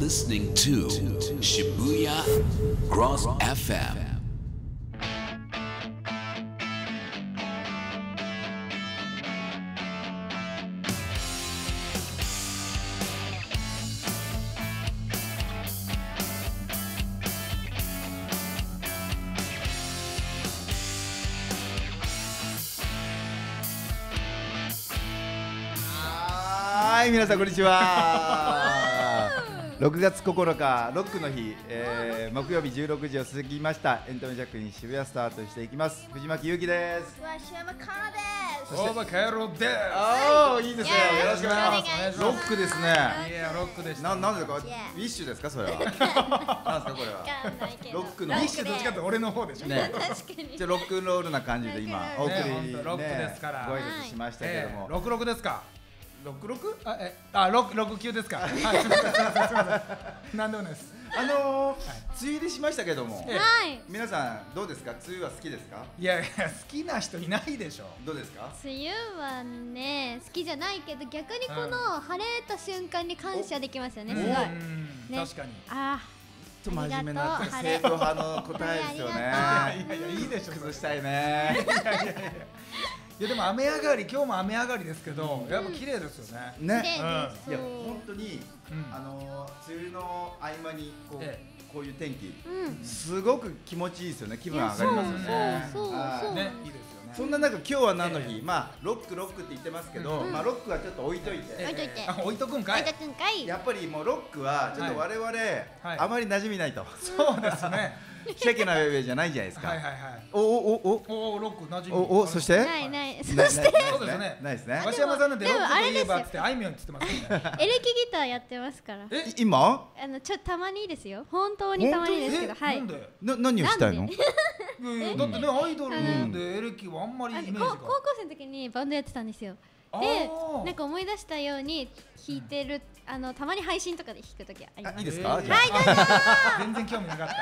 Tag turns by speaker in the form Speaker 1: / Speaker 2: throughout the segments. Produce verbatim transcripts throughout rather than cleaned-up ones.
Speaker 1: listening to Shibuya Cross エフエム.
Speaker 2: はい、皆さんこんにちは。ろくがつここのか、ロックの日、えー、木曜日じゅうろくじを過ぎました。エンタメジャックに渋谷スタートしていきます。藤巻優希です。
Speaker 3: 鷲山かなです。
Speaker 4: 大場カエロです。
Speaker 2: ああ、いいですね。よろしくお願いします。ロ
Speaker 4: ロ
Speaker 2: ックですね。
Speaker 4: いや、ロックでした。
Speaker 2: な、なんですか。ウィッシュですか、それは。なんですか、これは。ロックの。
Speaker 4: ビッシュどっちかって俺の方でしょ。
Speaker 2: ね。
Speaker 3: 確かに。
Speaker 2: じゃ、ロックンロールな感じで、今、お送り。
Speaker 4: ロックですから。
Speaker 2: ご挨拶しましたけども。
Speaker 4: ロックロックですか。
Speaker 2: ロックロック。
Speaker 4: あ、え、あ、ロックロック級ですか。はい、すみません、すみません、すみません。なんでもないです。
Speaker 2: あのー、梅雨入りしましたけども。
Speaker 3: はい。
Speaker 2: 皆さん、どうですか、梅雨は好きですか。
Speaker 4: いやいや、好きな人いないでしょ。
Speaker 2: どうですか。
Speaker 3: 梅雨はね、好きじゃないけど、逆にこの晴れた瞬間に感謝できますよね。すごい。ね、
Speaker 4: 確かに。
Speaker 3: あ
Speaker 2: ちょっと真面目な正統派の答えですよね。い
Speaker 4: やいや、いいでしょ。
Speaker 2: 崩したいね。
Speaker 4: いやでも雨上がり、今日も雨上がりですけど、やっぱ綺麗ですよね。
Speaker 2: ね。
Speaker 3: い
Speaker 2: や本当にあの梅雨の合間にこうこういう天気、すごく気持ちいいですよね。気分上がりますよね。
Speaker 3: そうそう
Speaker 4: ね、いいですよね。
Speaker 2: そんな中今日は何の日？まあロックロックって言ってますけど、まあロックはちょっと置いといて。
Speaker 3: 置いといて。
Speaker 4: 置いとくんかい。
Speaker 3: 置いとくんかい。
Speaker 2: やっぱりもうロックはちょっと我々あまり馴染みないと。
Speaker 4: そうですね。
Speaker 2: シェケなウェイウェイじゃないじゃないですか。
Speaker 4: はいはいはい。
Speaker 2: おおお
Speaker 4: おおロック馴染み。
Speaker 2: おおそして。
Speaker 3: ないない。そ
Speaker 2: して。
Speaker 4: そうですね。
Speaker 2: ないですね。
Speaker 4: 鷲山さんなんてロックといえばってあいみょんって言ってますよね。
Speaker 3: エレキギターやってますから。
Speaker 2: え今？
Speaker 3: あのちょたまにですよ。本当にたまにですけど、はい。
Speaker 4: なんで？
Speaker 2: な何をしたいの？
Speaker 4: いやいやだってねアイドルでエレキはあんまりイメージが。
Speaker 3: 高校生の時にバンドやってたんですよ。で、なんか思い出したように弾いてる、あのたまに配信とかで弾く時あります。
Speaker 2: いいですか？
Speaker 3: はい、どうぞ。
Speaker 4: 全然興味なかった。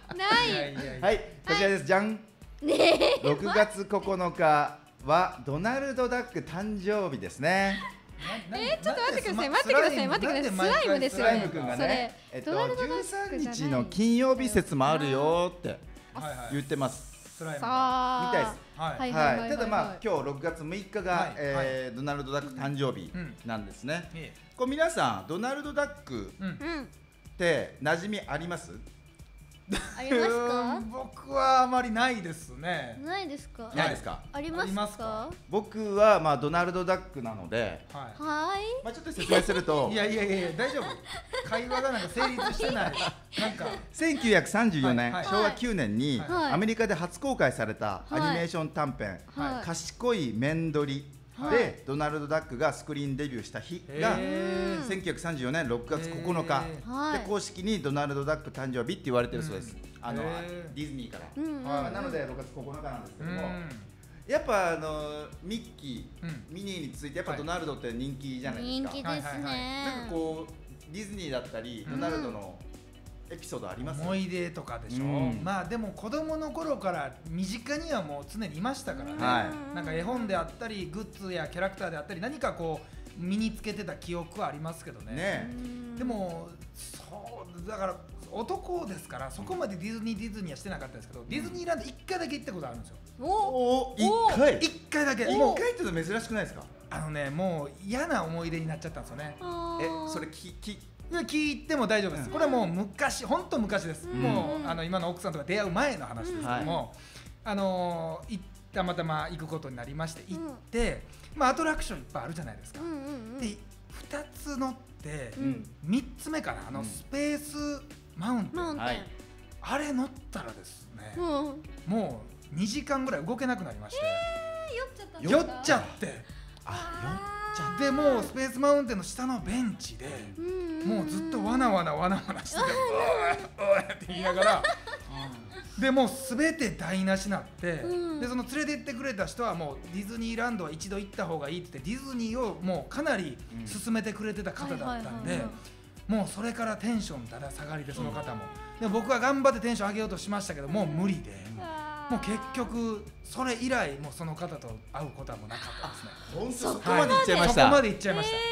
Speaker 3: ない。
Speaker 2: はい、こちらです。じゃん。ろくがつここのかはドナルドダック誕生日ですね。
Speaker 3: えー、ちょっと待ってください、待ってください、待ってください。スライムですよね。
Speaker 2: スライムくんがね、えっとじゅうさんにちの金曜日説もあるよって言ってます。
Speaker 4: スライム。
Speaker 2: みたいです。
Speaker 3: はい
Speaker 2: はい。ただまあ今日ろくがつむいかがドナルドダック誕生日なんですね。これ皆さんドナルドダックって馴染みあります？
Speaker 3: ありますか？
Speaker 4: 僕はあまりないですね。
Speaker 3: ないですか？
Speaker 2: ないですか？
Speaker 3: ありますか？
Speaker 2: 僕はまあドナルドダックなので、
Speaker 3: はい。
Speaker 2: まあちょっと説明すると、
Speaker 4: いやいやいや大丈夫。会話がなんか成立してない。なんか
Speaker 2: せんきゅうひゃくさんじゅうよねんしょうわきゅうねんにアメリカで初公開されたアニメーション短編「賢い面取り」でドナルドダックがスクリーンデビューした日がせんきゅうひゃくさんじゅうよねんろくがつここのかで公式にドナルドダック誕生日って言われてるそうです。あのディズニーから。なのでろくがつここのかなんですけども、やっぱあのミッキー、ミニーについてやっぱドナルドって人気じゃないですか。
Speaker 3: 人気ですね。
Speaker 2: なんかこうディズニーだったりドナルドのエピソードあります？
Speaker 4: 思い出とかでしょ。まあでも子供の頃から身近にはもう常にいましたからね。なんか絵本であったりグッズやキャラクターであったり何かこう身につけてた記憶はありますけどね。でもそうだから男ですからそこまでディズニーディズニーはしてなかったですけど、ディズニーランドいっかいだけ行ったことあるんですよ。
Speaker 2: おお、いっかい？
Speaker 4: いっかいだけ。
Speaker 2: いっかいっての珍しくないですか？
Speaker 4: あのね、もう嫌な思い出になっちゃったんですよね。
Speaker 2: え、それきき
Speaker 4: 聞いても大丈夫です。これはもう昔、本当昔です。もうあの今の奥さんとか出会う前の話ですけども、あのたまたま行くことになりまして行って、まあアトラクションいっぱいあるじゃないですか。でふたつ乗ってみっつめかな、あのスペースマウンテン、あれ乗ったらですね、もうにじかんぐらい動けなくなりまして、酔っちゃって。でもうスペースマウンテンの下のベンチでもうずっとわなわなわなわなしてて「おいおい」って言いながらでもう全て台無しになって、でその連れて行ってくれた人はもうディズニーランドは一度行った方がいいってディズニーをもうかなり勧めてくれてた方だったんで、もうそれからテンションだだ下がりで、その方もで僕は頑張ってテンション上げようとしましたけどもう無理で。もう結局それ以来もうその方と会うことはもうなかったですね。
Speaker 2: 本当そこまで行っちゃいました。
Speaker 4: そこまで行っちゃいました。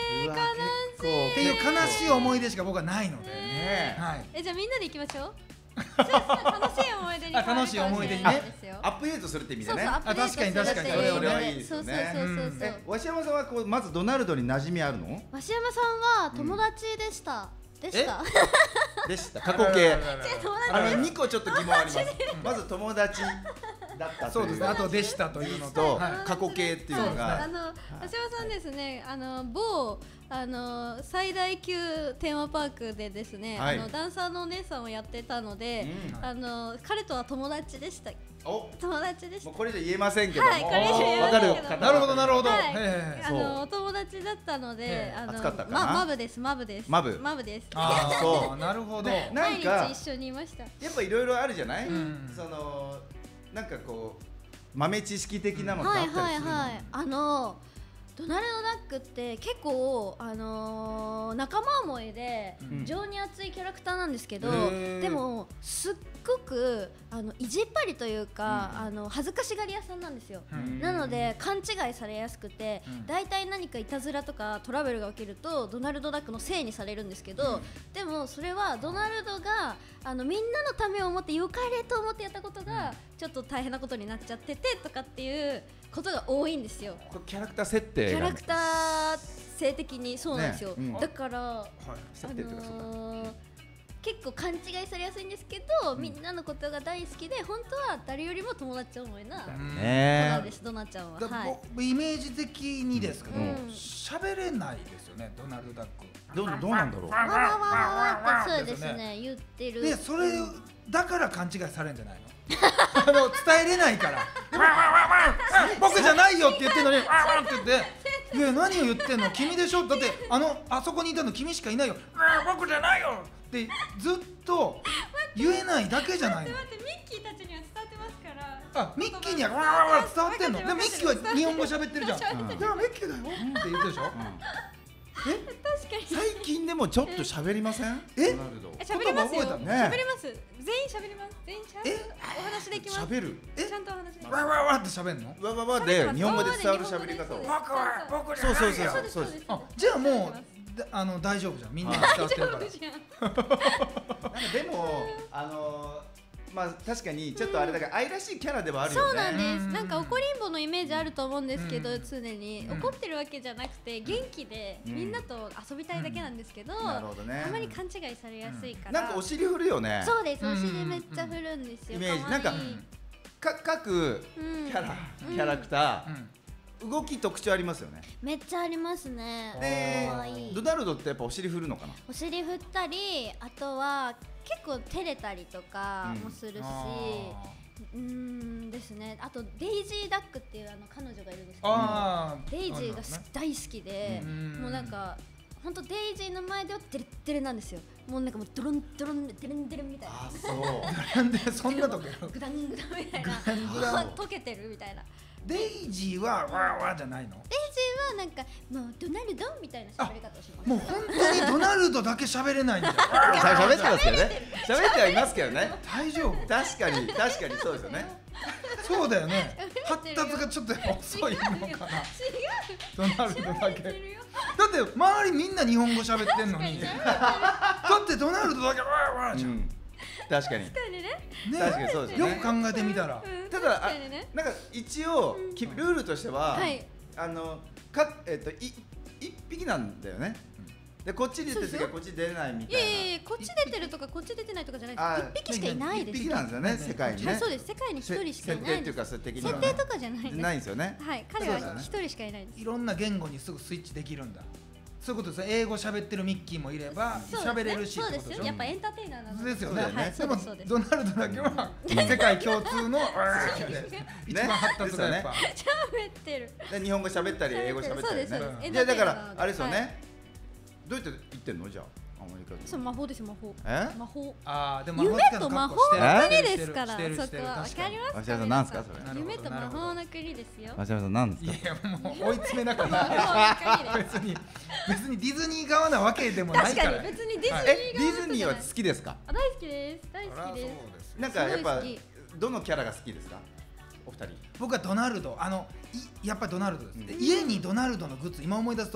Speaker 3: えー、悲しい
Speaker 4: っていう悲しい思い出しか僕はないので、
Speaker 2: ね
Speaker 4: はい、
Speaker 3: えじゃあみんなで行きましょう楽しい思い出に
Speaker 4: 楽しい思い出にね
Speaker 2: アップデートするって意味でね。
Speaker 3: そうそうアップデートするっていう
Speaker 4: あ確かに確かに
Speaker 2: それはいいですよね。
Speaker 3: そうそうそうそう、
Speaker 2: え鷲山さんはこうまずドナルドに馴染みあるの？
Speaker 3: 鷲山さんは友達でした、うん、でした
Speaker 2: でした過去形。あのにこちょっと疑問あります。まず友達だった
Speaker 4: そうですね、あとでしたというの
Speaker 2: と過去形っていうのが、
Speaker 3: あの鷲山さんですね、あの某あの最大級テーマパークでですね、はい、あのダンサーのお姉さんをやってたので、うん、あの彼とは友達でした。お友達でした。
Speaker 2: もうこれで言えませんけども、
Speaker 3: はい、これで言えませんけども、
Speaker 4: なるほどなるほど、はい、
Speaker 3: あのお友達だったので、あの
Speaker 2: 暑かったかな、
Speaker 3: ま、マブですマブです
Speaker 2: マブ
Speaker 3: マブです。
Speaker 4: ああそうなるほど。
Speaker 3: 毎日一緒にいました。
Speaker 2: やっぱいろいろあるじゃない、うん、そのなんかこう豆知識的なのってあったりするの？はいはいはい、
Speaker 3: あのドナルド・ダックって結構、あのー、仲間思いで情に熱いキャラクターなんですけど、うん、でもすっごくあの意地っ張りというか、うん、あの恥ずかしがり屋さんなんですよ、うん、なので勘違いされやすくて、うん、だいたい何かいたずらとかトラブルが起きるとドナルド・ダックのせいにされるんですけど、うん、でもそれはドナルドがあのみんなのためを思って良かれと思ってやったことがちょっと大変なことになっちゃっててとかっていうことが多いんですよ。
Speaker 2: キャラクター設定
Speaker 3: キャラクター性的にそうなんですよ、ね、うん、だから、はい、
Speaker 2: 設定というかそうか、あのー、
Speaker 3: 結構勘違いされやすいんですけど、うん、みんなのことが大好きで本当は誰よりも友達思いな子なんです、ドナちゃんは、はい、
Speaker 4: イメージ的にですけど喋、うん、れないですよね、ドナルド・ダック。
Speaker 2: どう、どうなんだろう。
Speaker 3: わわわわってそうですね、言ってる。
Speaker 4: でそれだから勘違いされるんじゃないの？あの伝えれないから僕じゃないよって言ってんのにわーって言っていや何を言ってんの君でしょ、だってあのあそこにいたの君しかいないよ、僕じゃないよってずっと言えないだけじゃないの。
Speaker 3: 待って待って、ミッキーたちには伝わってますから。
Speaker 4: あ、ミッキーにはわーわー伝わってんの。でもミッキーは日本語喋ってるじゃん。いやミッキーだよって言ってるでしょ。
Speaker 3: え、確かに
Speaker 2: 最近でもちょっと喋りません？
Speaker 3: え？喋りますよ。喋ります。全員喋ります。全員ちゃんとお話できます。
Speaker 2: 喋る。
Speaker 3: え？ちゃんとお話できます。
Speaker 4: わわわって喋るの？
Speaker 2: わわわで日本語で伝わる喋り方を。僕は僕じゃないよ。そうそうそうそうです。
Speaker 4: あ、じゃあもうあの大丈夫じゃん。みんな伝わってるから。なんか
Speaker 2: でもあの。まあ確かにちょっとあれだから愛らしいキャラではあるよね。
Speaker 3: そうなんです。なんか怒りんぼのイメージあると思うんですけど、常に怒ってるわけじゃなくて元気でみんなと遊びたいだけなんですけど、たまに勘違いされやすいから。
Speaker 2: なんかお尻振るよね。
Speaker 3: そうです。お尻めっちゃ振るんですよ。
Speaker 2: イメージなんか各キャラキャラクター動き特徴ありますよね。
Speaker 3: めっちゃありますね。
Speaker 2: でドナルドってやっぱお尻振るのかな。
Speaker 3: お尻振ったり、あとは結構照れたりとかもするし、うん、うんですね。あとデイジーダックっていうあの彼女がいるんですけど、デイジーが大好きで、もうなんか本当デイジーの前ではデレッデレなんですよ。もうなんかもうドロンドロンデレンデレンみたいな。
Speaker 2: あ、そう。
Speaker 4: なんでそんな時
Speaker 3: グダングダンみたいな。溶けてるみたいな。
Speaker 4: デイジーはわーわーじゃないの？
Speaker 3: デイジーはなんかもうドナルドみたいな喋り方をします。
Speaker 4: もう本当にドナルドだけ喋れないんだよ。
Speaker 2: 喋ってますけどね。喋ってはいますけどね。
Speaker 4: 大丈夫？
Speaker 2: 確かに確かにそうですよね。
Speaker 4: そうだよね。発達がちょっと遅いのかな。ドナルドだけ。だって周りみんな日本語喋ってんのに。だってドナルドだけわーわーじゃん。
Speaker 2: 確かに。
Speaker 3: 確かにね。
Speaker 2: 確かにそうですね。
Speaker 4: よく考えてみたら。
Speaker 2: ただあなんか一応ルールとしてはあのかえっとい一匹なんだよね。でこっちに出てる時はこっち出ないみたいな。
Speaker 3: いやいやこっち出てるとかこっち出てないとかじゃないです。一匹しかいないです。
Speaker 2: 一匹なんですよね世界にね。
Speaker 3: そうです世界に一人しかいない。
Speaker 2: 設定っていうか設定的には
Speaker 3: 設定とかじゃないです。
Speaker 2: ないんですよね。
Speaker 3: はい、彼は一人しかいないです。
Speaker 4: いろんな言語にすぐスイッチできるんだ。そういうことです。英語喋ってるミッキーもいれば喋れるしってことでしょ。
Speaker 3: やっぱエンターテイナーなの
Speaker 4: ですよね。でもドナルドだけは世界共通の一番発達がやっぱ。
Speaker 3: 喋ってる。
Speaker 2: で日本語喋ったり英語喋ったりね。いやだからあれですよね。どうやって言ってんのじゃあ。アメリカで。
Speaker 3: そう魔法です魔法。
Speaker 2: え？
Speaker 3: 魔法。
Speaker 4: ああでも
Speaker 3: 夢と魔法の国ですから。そこはわかりますか？
Speaker 2: 鷲山さんなんですかそれ？
Speaker 3: 夢と魔法の国ですよ。
Speaker 2: 鷲山さんなんですか？
Speaker 4: いやもう追い詰めなかった。別に別にディズニー側なわけでもないから。
Speaker 3: 確かに別にディズニー側。
Speaker 2: えディズニーは好きですか？
Speaker 3: 大好きです大好きです。
Speaker 2: なんかやっぱどのキャラが好きですか？お二人。
Speaker 4: 僕はドナルドあのやっぱりドナルドです。家にドナルドのグッズ今思い出すと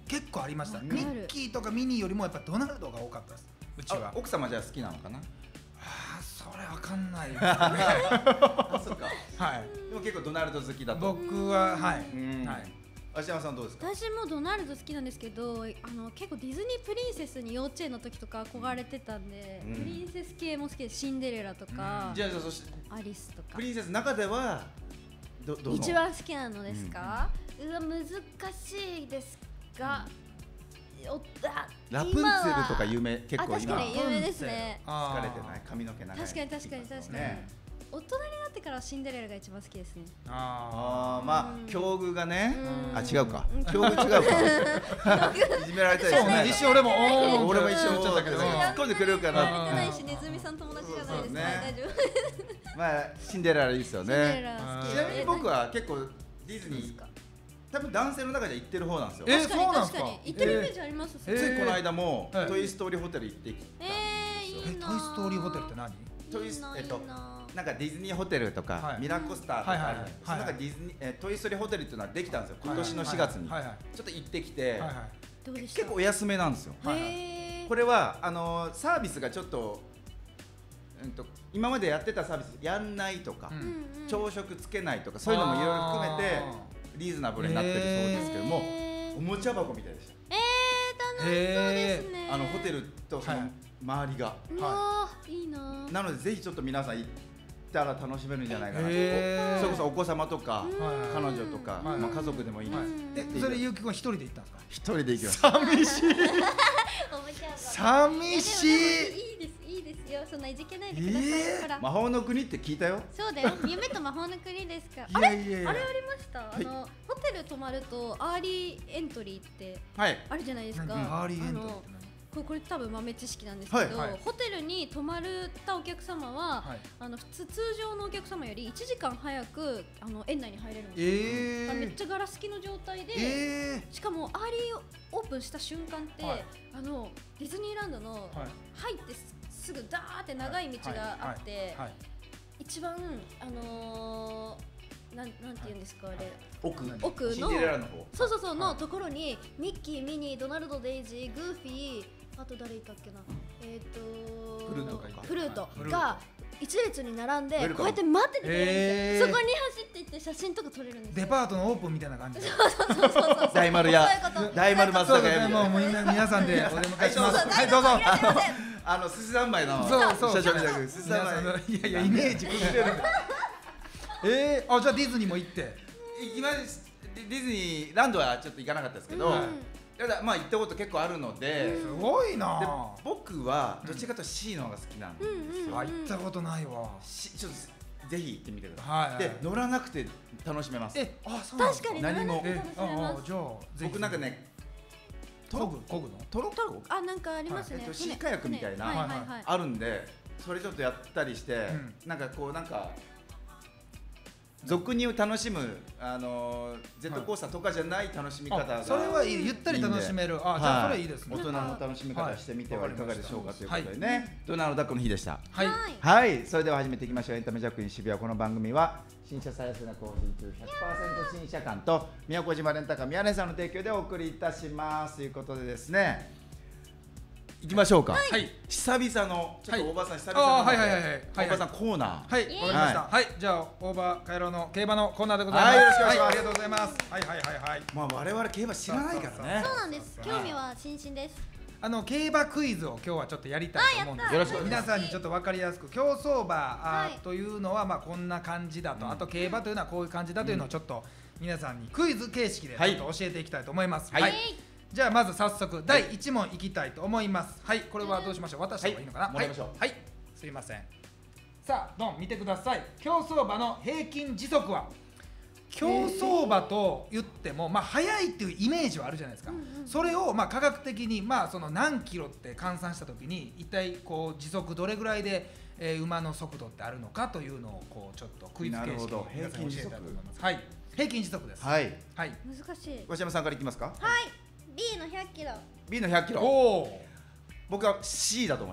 Speaker 4: 結構ありました。
Speaker 3: わかる
Speaker 4: ミッキーとかミニーよりもやっぱドナルドが多かったです、うちは。
Speaker 2: あ奥様じゃあ好きなのかな。
Speaker 4: あーそれわかんないですね
Speaker 2: あそうか。
Speaker 4: はい
Speaker 2: でも結構ドナルド好きだと。
Speaker 4: 僕ははい、
Speaker 2: うん
Speaker 4: はい
Speaker 2: 芦山さんどうですか。
Speaker 3: 私もドナルド好きなんですけど、あの結構ディズニープリンセスに幼稚園の時とか憧れてたんで、
Speaker 2: うん
Speaker 3: プリンセス系も好きです。シンデレラとか、
Speaker 2: じゃあじゃあそして
Speaker 3: アリスとか
Speaker 2: プ。リンセスの中ではどどの
Speaker 3: 一番好きなのですか？うわ難しいですが、おあ
Speaker 2: ラプンツェルとか有名結
Speaker 3: あ
Speaker 2: 構今
Speaker 3: 確かに有名ですね。
Speaker 2: 疲れてない髪の毛長い。
Speaker 3: 確かに確かに確かに。
Speaker 2: ね
Speaker 3: 大人になってからはシンデレラが一番好きですね。
Speaker 4: あ
Speaker 2: ああま
Speaker 3: うん
Speaker 2: あ境遇がね。
Speaker 3: うん
Speaker 2: あ違うか
Speaker 3: うん。
Speaker 2: 境遇違うか。いじめられたり
Speaker 4: そうね、一瞬俺もおー
Speaker 2: 俺も一瞬
Speaker 4: ちょっとだけど
Speaker 2: 突っ込んでくれるか
Speaker 3: 言わ
Speaker 2: な。
Speaker 3: れてないし、ネズミさん友達じゃないですか。
Speaker 2: そうね
Speaker 3: 大丈夫。
Speaker 2: まあシンデレラいいですよ
Speaker 3: シンデレ
Speaker 2: ね。
Speaker 3: ラ好き。
Speaker 2: ちなみに僕は結構ディズニー
Speaker 3: そうですか。
Speaker 2: 多分男性の中で行ってる方なんですよ。
Speaker 4: え
Speaker 3: 確かに
Speaker 4: そうなんすか
Speaker 3: 確かに。行ってるイメージあります。
Speaker 4: えー
Speaker 2: ついこの間も
Speaker 4: はい
Speaker 2: トイ・ストーリーホテル行ってきた。
Speaker 3: えー、い
Speaker 4: え
Speaker 3: いな。
Speaker 4: トイストーリーホテルって何？
Speaker 2: トイス
Speaker 3: いいな
Speaker 2: えっと
Speaker 3: いいな
Speaker 2: なんかディズニーホテルとか、
Speaker 4: はい
Speaker 2: ミラコスターとかある
Speaker 4: はいはいはい
Speaker 2: その中ディズニー、えートイ・ストーリーホテルっていうのはできたんですよ今年のしがつに、
Speaker 4: はいはい
Speaker 2: ちょっと行ってきて、
Speaker 4: はいはい
Speaker 3: どうでした？
Speaker 2: 結構お安めなんですよ。
Speaker 4: はい
Speaker 3: へー
Speaker 2: これはあのーサービスがちょっと,、うん、と今までやってたサービスやんないとか、
Speaker 4: うん
Speaker 3: うんうん
Speaker 2: 朝食つけないとかそういうのもいろいろ含めてリーズナブルになってるそうですけども、
Speaker 3: へー
Speaker 2: おもちゃ箱みたいでした。
Speaker 3: えー、楽しそうですね。
Speaker 2: あのホテルとその
Speaker 4: はい
Speaker 2: 周りが、
Speaker 3: うわーいいなー。
Speaker 2: なのでぜひちょっと皆さん行ったら楽しめるんじゃないかなと。
Speaker 4: へー
Speaker 2: それこそお子様とか、
Speaker 3: うん
Speaker 4: はい
Speaker 2: 彼女とか、
Speaker 4: はい
Speaker 2: まあ、家族でもいいんです、
Speaker 3: うん
Speaker 4: えそれゆうきくん一人で行ったんですか？
Speaker 2: 一人で行きます。
Speaker 4: 寂しい
Speaker 3: おもちゃ箱
Speaker 4: 寂しい
Speaker 3: いやでもいいですいいですよ。そんないじけないでください。
Speaker 4: えー
Speaker 3: ほら、
Speaker 2: 魔法の国って聞いたよ。
Speaker 3: そうだよ。夢と魔法の国ですか。あれ
Speaker 4: いやいやいや
Speaker 3: あれありました。
Speaker 2: はい
Speaker 3: あのホテル泊まるとアーリーエントリーって
Speaker 2: はい。
Speaker 3: あるじゃないですか。
Speaker 4: 何アーリーエントリー
Speaker 3: あの
Speaker 4: って
Speaker 3: これこれ多分豆知識なんですけど、
Speaker 4: はいはい
Speaker 3: ホテルに泊まるたお客様は、
Speaker 4: はい
Speaker 3: あの普通通常のお客様よりいちじかん早くあの園内に入れるんですよ。
Speaker 4: えー
Speaker 3: あめっちゃガラス付きの状態で、
Speaker 4: え
Speaker 3: しかもアーリーオープンした瞬間って、
Speaker 4: はい
Speaker 3: あのディズニーランドの
Speaker 4: ーはい
Speaker 3: 入ってすすぐダーって長い道があって、
Speaker 4: はい
Speaker 3: 一番あのー、なんなんて言うんですかあれ、
Speaker 2: 奥
Speaker 3: 奥の
Speaker 2: シンデレラの方。
Speaker 3: そうそうそうの
Speaker 4: はい
Speaker 3: ところにミッキー、ミニー、ドナルド、デイジー、グーフィー、あと誰いたっけな、えっ、ー、と
Speaker 2: プルートがいた
Speaker 3: プルート
Speaker 4: はいプルー
Speaker 3: が一列に並んで
Speaker 2: ウェルカム
Speaker 3: こうやって待っててくれるんですよ、
Speaker 4: へー
Speaker 3: そこに走っていって写真とか撮れるんですよ。
Speaker 4: デパートのオープンみたいな感じで
Speaker 2: 大丸屋
Speaker 3: そういうこと
Speaker 2: 大丸松
Speaker 4: そうですね
Speaker 2: 坂屋みたいな。
Speaker 4: もうみんな皆さんでお出迎えします
Speaker 2: はい
Speaker 4: はいどうぞ
Speaker 2: あの寿司三昧の
Speaker 4: そうそう
Speaker 2: 社長みたいな寿司
Speaker 4: 皆さんの
Speaker 2: 三昧。
Speaker 4: いやいやイメージ崩れるえー、あじゃあディズニーも行って
Speaker 2: 行きましディズニーランドはちょっと行かなかったですけど、
Speaker 3: うん
Speaker 2: ただまあ行ったこと結構あるので、
Speaker 4: すごい
Speaker 2: で
Speaker 4: な
Speaker 2: 僕はどっちかというと C の方が好きなんですよ。
Speaker 3: うんうん
Speaker 4: あ行ったことないわ
Speaker 2: C ちょっとぜひ行ってみてください。
Speaker 4: はい
Speaker 2: で乗らなくて楽しめます。
Speaker 4: えあそうなんです
Speaker 3: 確かに
Speaker 2: 何も
Speaker 4: え
Speaker 3: 乗らなくて楽しめます。
Speaker 4: ああじゃあぜひ
Speaker 2: 僕なんかね
Speaker 4: こぐこぐの
Speaker 2: トロッコ
Speaker 3: あなんかありますね。
Speaker 2: はいえっと
Speaker 3: 船
Speaker 2: シーカヤックみたいな
Speaker 3: 船はいはいはい。
Speaker 2: あるんでそれちょっとやったりして、
Speaker 4: うん
Speaker 2: なんかこうなんか俗に楽しむあのージェットコースターとかじゃない楽しみ方が
Speaker 4: あそれはいいゆったり楽しめるあじゃあそれいいですね
Speaker 2: 大人の楽しみ方してみてはいかがでしょうかということで
Speaker 4: は
Speaker 2: ね、ドナルドダックの日でした。
Speaker 4: はい
Speaker 3: はい
Speaker 2: はい、それでは始めていきましょう。エンタメジャックイン渋谷。この番組は新車最安値更新中 ひゃくパーセント 新車館と宮古島レンタカー宮根さんの提供でお送りいたしますということでですね、行きましょうか。
Speaker 4: はい
Speaker 2: 久々のちょっと
Speaker 4: はい
Speaker 2: 大場さん久々なので
Speaker 4: あーはいはいはいはい
Speaker 2: 大場さんコーナー。
Speaker 4: はい、わかりました。はい、じゃあ、オーバーカイロの競馬のコーナーでございます。
Speaker 2: はいよろしくお願いします
Speaker 4: ありがとうございます。はいはいはいはい。
Speaker 2: まあ我々競馬知らないからね。
Speaker 3: そうなんです。興味は津々です。
Speaker 4: あの競馬クイズを今日はちょっとやりたいと思うんです
Speaker 3: あ
Speaker 2: やったよろしくお願いし
Speaker 4: 皆さんにちょっと分かりやすく競走馬、
Speaker 3: はい
Speaker 4: あというのはまあこんな感じだと、
Speaker 2: うん
Speaker 4: あと競馬というのはこういう感じだというのをちょっと皆さんにクイズ形式でちょ
Speaker 2: はい
Speaker 4: っと教えていきたいと思います。
Speaker 2: はい
Speaker 4: じゃあまず早速だいいち問いきたいと思います。はい、これはどうしましょう。渡した方がいいのかな。
Speaker 2: はいもらいましょう
Speaker 4: はい、はいすいません。さあ、ドン見てください。競走馬の平均時速は競走馬と言っても、まあ、速いっていうイメージはあるじゃないですか、
Speaker 3: うんうん
Speaker 4: それをまあ科学的に、まあ、その何キロって換算した時に一体こう時速どれぐらいで、えー馬の速度ってあるのかというのをこうちょっとクイズ形式で
Speaker 2: なるほど
Speaker 4: 皆さんに教えたいと思い
Speaker 2: 平均時
Speaker 4: ます。はい、平均時速です。
Speaker 2: はい。
Speaker 4: はい、
Speaker 3: 難しい。
Speaker 2: 鷲山さんからいきますか。
Speaker 3: はい。B のひゃっキロ。
Speaker 2: B のひゃっキロ。
Speaker 4: おお、
Speaker 2: 僕は C だと思います。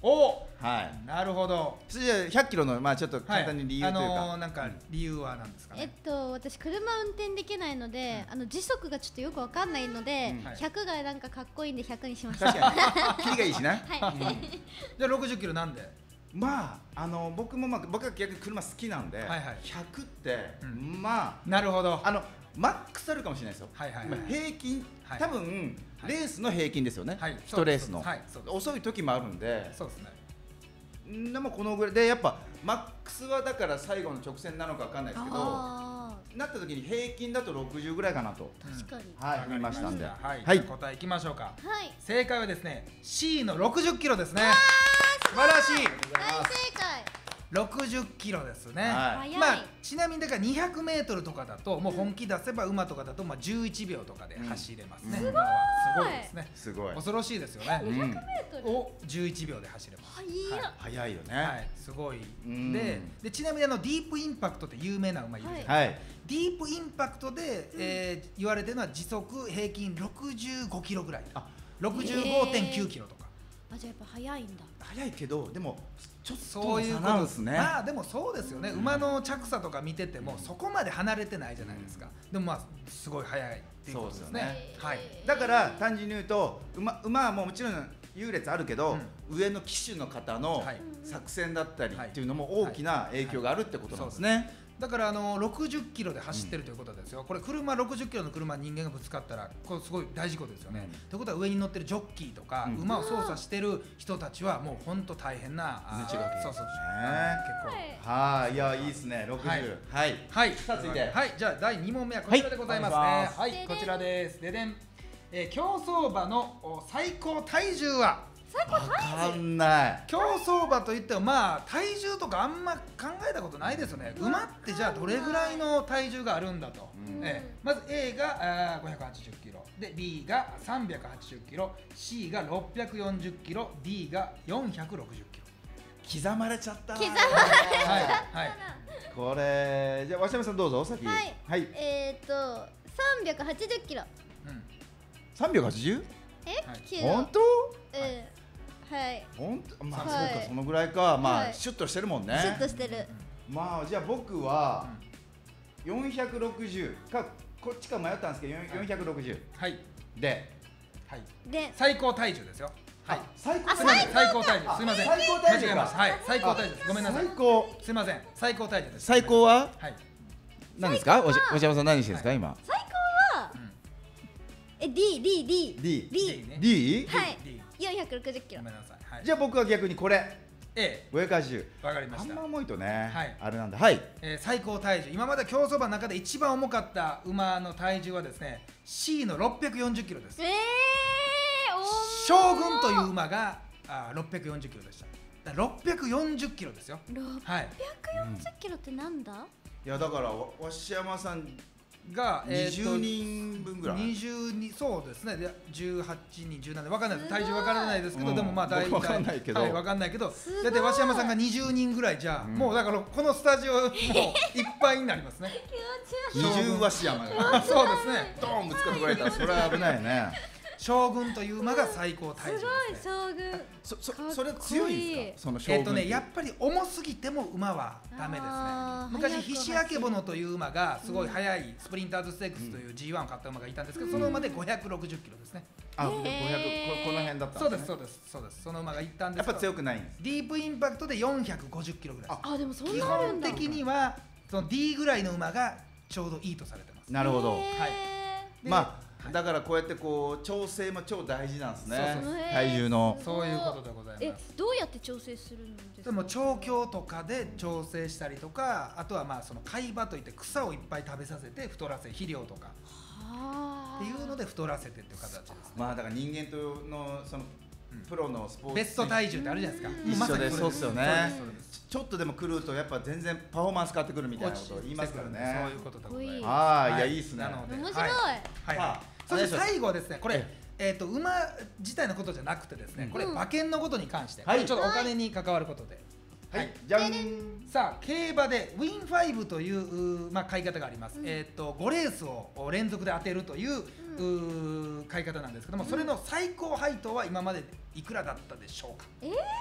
Speaker 4: お、
Speaker 2: はい。
Speaker 4: なるほど。
Speaker 2: それじゃあひゃっキロのまあちょっと簡単に理由というか、
Speaker 4: はい、あのー、なんか理由は何ですかね。
Speaker 3: えっと私車運転できないので、うん、あの時速がちょっとよくわかんないので、うん、ひゃくがなんかかっこいいんでひゃくにしました。
Speaker 2: 確かにキリがいいしな。はい。
Speaker 4: うん、じゃあろくじゅっキロなんで。
Speaker 2: まああの僕もまあ僕は逆に車好きなんで、はいはい、ひゃくって、うん、まあ
Speaker 4: なるほど。
Speaker 2: あのマックスあるかもしれないですよ。はいはいはい、平均、はい、多分、はい、レースの平均ですよね。はい、一レースの、はい、遅い時もあるんで。
Speaker 4: そうですね。
Speaker 2: でもこのぐらいでやっぱマックスはだから最後の直線なのかわかんないですけど、なった時に平均だとろくじゅうぐらいかなと。
Speaker 3: 確かに。
Speaker 2: はい、見ましたんで。
Speaker 4: はい。はい、答えいきましょうか。はい。正解はですね C のろくじゅっキロですね。素晴らしい。
Speaker 3: 大正解。
Speaker 4: ろくじゅっキロですね。
Speaker 3: はい、
Speaker 4: まあちなみにだからにひゃくメートルとかだともう本気出せば馬とかだとまあじゅういちびょうとかで走れますね。
Speaker 3: すごい。
Speaker 4: すごいですね。
Speaker 2: すごい。
Speaker 4: 恐ろしいですよね。
Speaker 3: にひゃくメートル
Speaker 4: をじゅういちびょうで走れます。
Speaker 2: 早いよね。
Speaker 4: はい、すごい。で、でちなみにあのディープインパクトって有名な馬いるじゃないですか。はい。ディープインパクトでえ言われてるのは時速平均ろくじゅうごキロぐらい。あ、ろくじゅうごてんきゅうキロとか。
Speaker 3: あ、じゃあやっぱ速いんだ。
Speaker 2: 速いけどでもちょっと
Speaker 4: そういうことですね。まあでもそうですよね。馬の着差とか見ててもそこまで離れてないじゃないですか。でもまあすごい速いっていうことですね。
Speaker 2: はい。だから単純に言うと馬馬はもうもちろん優劣あるけど、うん、上の騎手の方の作戦だったりっていうのも大きな影響があるってことなんですね。
Speaker 4: だからあのろくじゅっキロで走ってるということですよ。これ車ろくじゅっキロの車人間がぶつかったらこれすごい大事故ですよね。ということは上に乗ってるジョッキーとか馬を操作してる人たちはもう本当大変な
Speaker 2: 命がけ。
Speaker 4: そうそう。
Speaker 2: 結構。はい。いやいいですね。ろくじゅう。はい。
Speaker 4: はい。さあ続いてはいじゃあだいにもんめはこちらでございますね。はいこちらです。ででん。え競走馬の最高体重は。
Speaker 3: 最高体重。
Speaker 2: わかんない。
Speaker 4: 競走馬といってもまあ体重とかあんま考えたことないですよね。馬ってじゃあどれぐらいの体重があるんだと。ええ、まず A がごひゃくはちじゅっキロで B がさんびゃくはちじゅっキロ C がろっぴゃくよんじゅっキロ D がよんひゃくろくじゅっキロ。
Speaker 2: 刻まれちゃった。
Speaker 3: 刻まれちゃった。はい。
Speaker 2: これじゃあ鷲山さんどうぞ先。
Speaker 3: はい。はい、えっとさんびゃくはちじゅっキロ。
Speaker 2: うん。さんびゃくはちじゅう？
Speaker 3: え？
Speaker 2: 本当？
Speaker 3: ええ。はい。
Speaker 2: 本当、まあ、はい、そうか、そのぐらいか、まあ、はい、シュッとしてるもんね。
Speaker 3: シュッとしてる。
Speaker 2: まあ、じゃあ、僕は。よんひゃくろくじゅうか、こっちか迷ったんですけど、よんひゃくろくじゅう。
Speaker 4: はい。
Speaker 2: で。
Speaker 4: はい。で、最高体重ですよ。はい。
Speaker 2: 最高。
Speaker 4: 最高体重。すみません。
Speaker 2: 最高体重。
Speaker 4: 間違えました。はい。最高体重です。ごめんなさい。
Speaker 2: 最高。
Speaker 4: すみません。最高体重です。
Speaker 2: 最高は。
Speaker 4: はい。
Speaker 2: 何ですか。おし、おし山さん、何してるんですか、今。
Speaker 3: 最高は。え、D、D、D。
Speaker 2: D。
Speaker 3: D。
Speaker 2: D。
Speaker 3: はい。よんひゃくろくじゅっキロ。
Speaker 4: ごめんなさい。
Speaker 2: じゃあ僕は逆にこれ
Speaker 4: A
Speaker 2: ごひゃくはちじゅう。
Speaker 4: わかりました。
Speaker 2: あんま重いとね、はい、あれなんだ。はい、
Speaker 4: えー、最高体重今まで競走馬の中で一番重かった馬の体重はですね C のろっぴゃくよんじゅっキロです。
Speaker 3: えー、
Speaker 4: お将軍という馬があろっぴゃくよんじゅっキロでした。だろっぴゃくよんじゅっキロですよ。
Speaker 3: ろっぴゃくよんじゅっキロってなんだ、
Speaker 2: いやだから鷲山さん
Speaker 4: が、えー、
Speaker 2: にじゅうにんぶんぐらい
Speaker 4: にじゅうにそうですね。でじゅうはちにんじゅうなな分かんないです。体重分からないですけど、うん、でもまあ大体
Speaker 2: 分かんないけど、
Speaker 4: はい、分かんないけどだって鷲山さんがにじゅうにんぐらいじゃ、うん、もうだからこのスタジオもういっぱいになりますね。
Speaker 2: 二重鷲山が
Speaker 4: そうですね。
Speaker 2: ドーンぶつかってこられたらそれは危ないね。
Speaker 4: 将軍という馬が最高体重ですね。
Speaker 3: すごい将軍。
Speaker 2: そそそれ強いんですか。その将軍。
Speaker 4: えっとねやっぱり重すぎても馬はダメですね。昔ひしあけぼのという馬がすごい速いスプリンターズステークスという ジーワン を買った馬がいたんですけど、その馬でごひゃくろくじゅっキロですね。
Speaker 2: あ、ごひゃく こ, この辺だったんですね。
Speaker 4: そうですそうですそうです。その馬がいったんですけど。
Speaker 2: やっぱ強くないんです。
Speaker 4: ディープインパクトでよんひゃくごじゅっキロぐらいです。
Speaker 3: あ、でもそんな
Speaker 4: 基本的にはその D ぐらいの馬がちょうどいいとされてます。
Speaker 2: なるほど。はい。まあ。
Speaker 4: はい、
Speaker 2: だからこうやってこう調整も超大事なんですね。
Speaker 4: そうそう、
Speaker 2: 体重の
Speaker 4: そういうことでございます。
Speaker 3: え、どうやって調整するんですか。
Speaker 4: でも調教とかで調整したりとか、あとはまあその飼い場といって草をいっぱい食べさせて太らせ、肥料とかっていうので太らせてっていう形です、ね。
Speaker 2: まあだから人間とのそのプロのスポーツ
Speaker 4: ベスト体重ってあるじゃないですか。
Speaker 2: 一緒でそうですよね。ちょっとでも狂うとやっぱ全然パフォーマンス変わってくるみたいなことを言いますからね。
Speaker 4: そういうことでございます。
Speaker 2: はい、いやいいですね。
Speaker 3: 面白い。
Speaker 4: はい。そして最後はですね、これえっと馬自体のことじゃなくてですね、これ馬券のことに関して、ちょっとお金に関わることで。
Speaker 2: はい、じゃん。
Speaker 4: さあ競馬でウィンファイブというまあ買い方があります。えっとごレースを連続で当てるという買い方なんですけども、それの最高配当は今までいくらだったでしょうか。
Speaker 3: えー、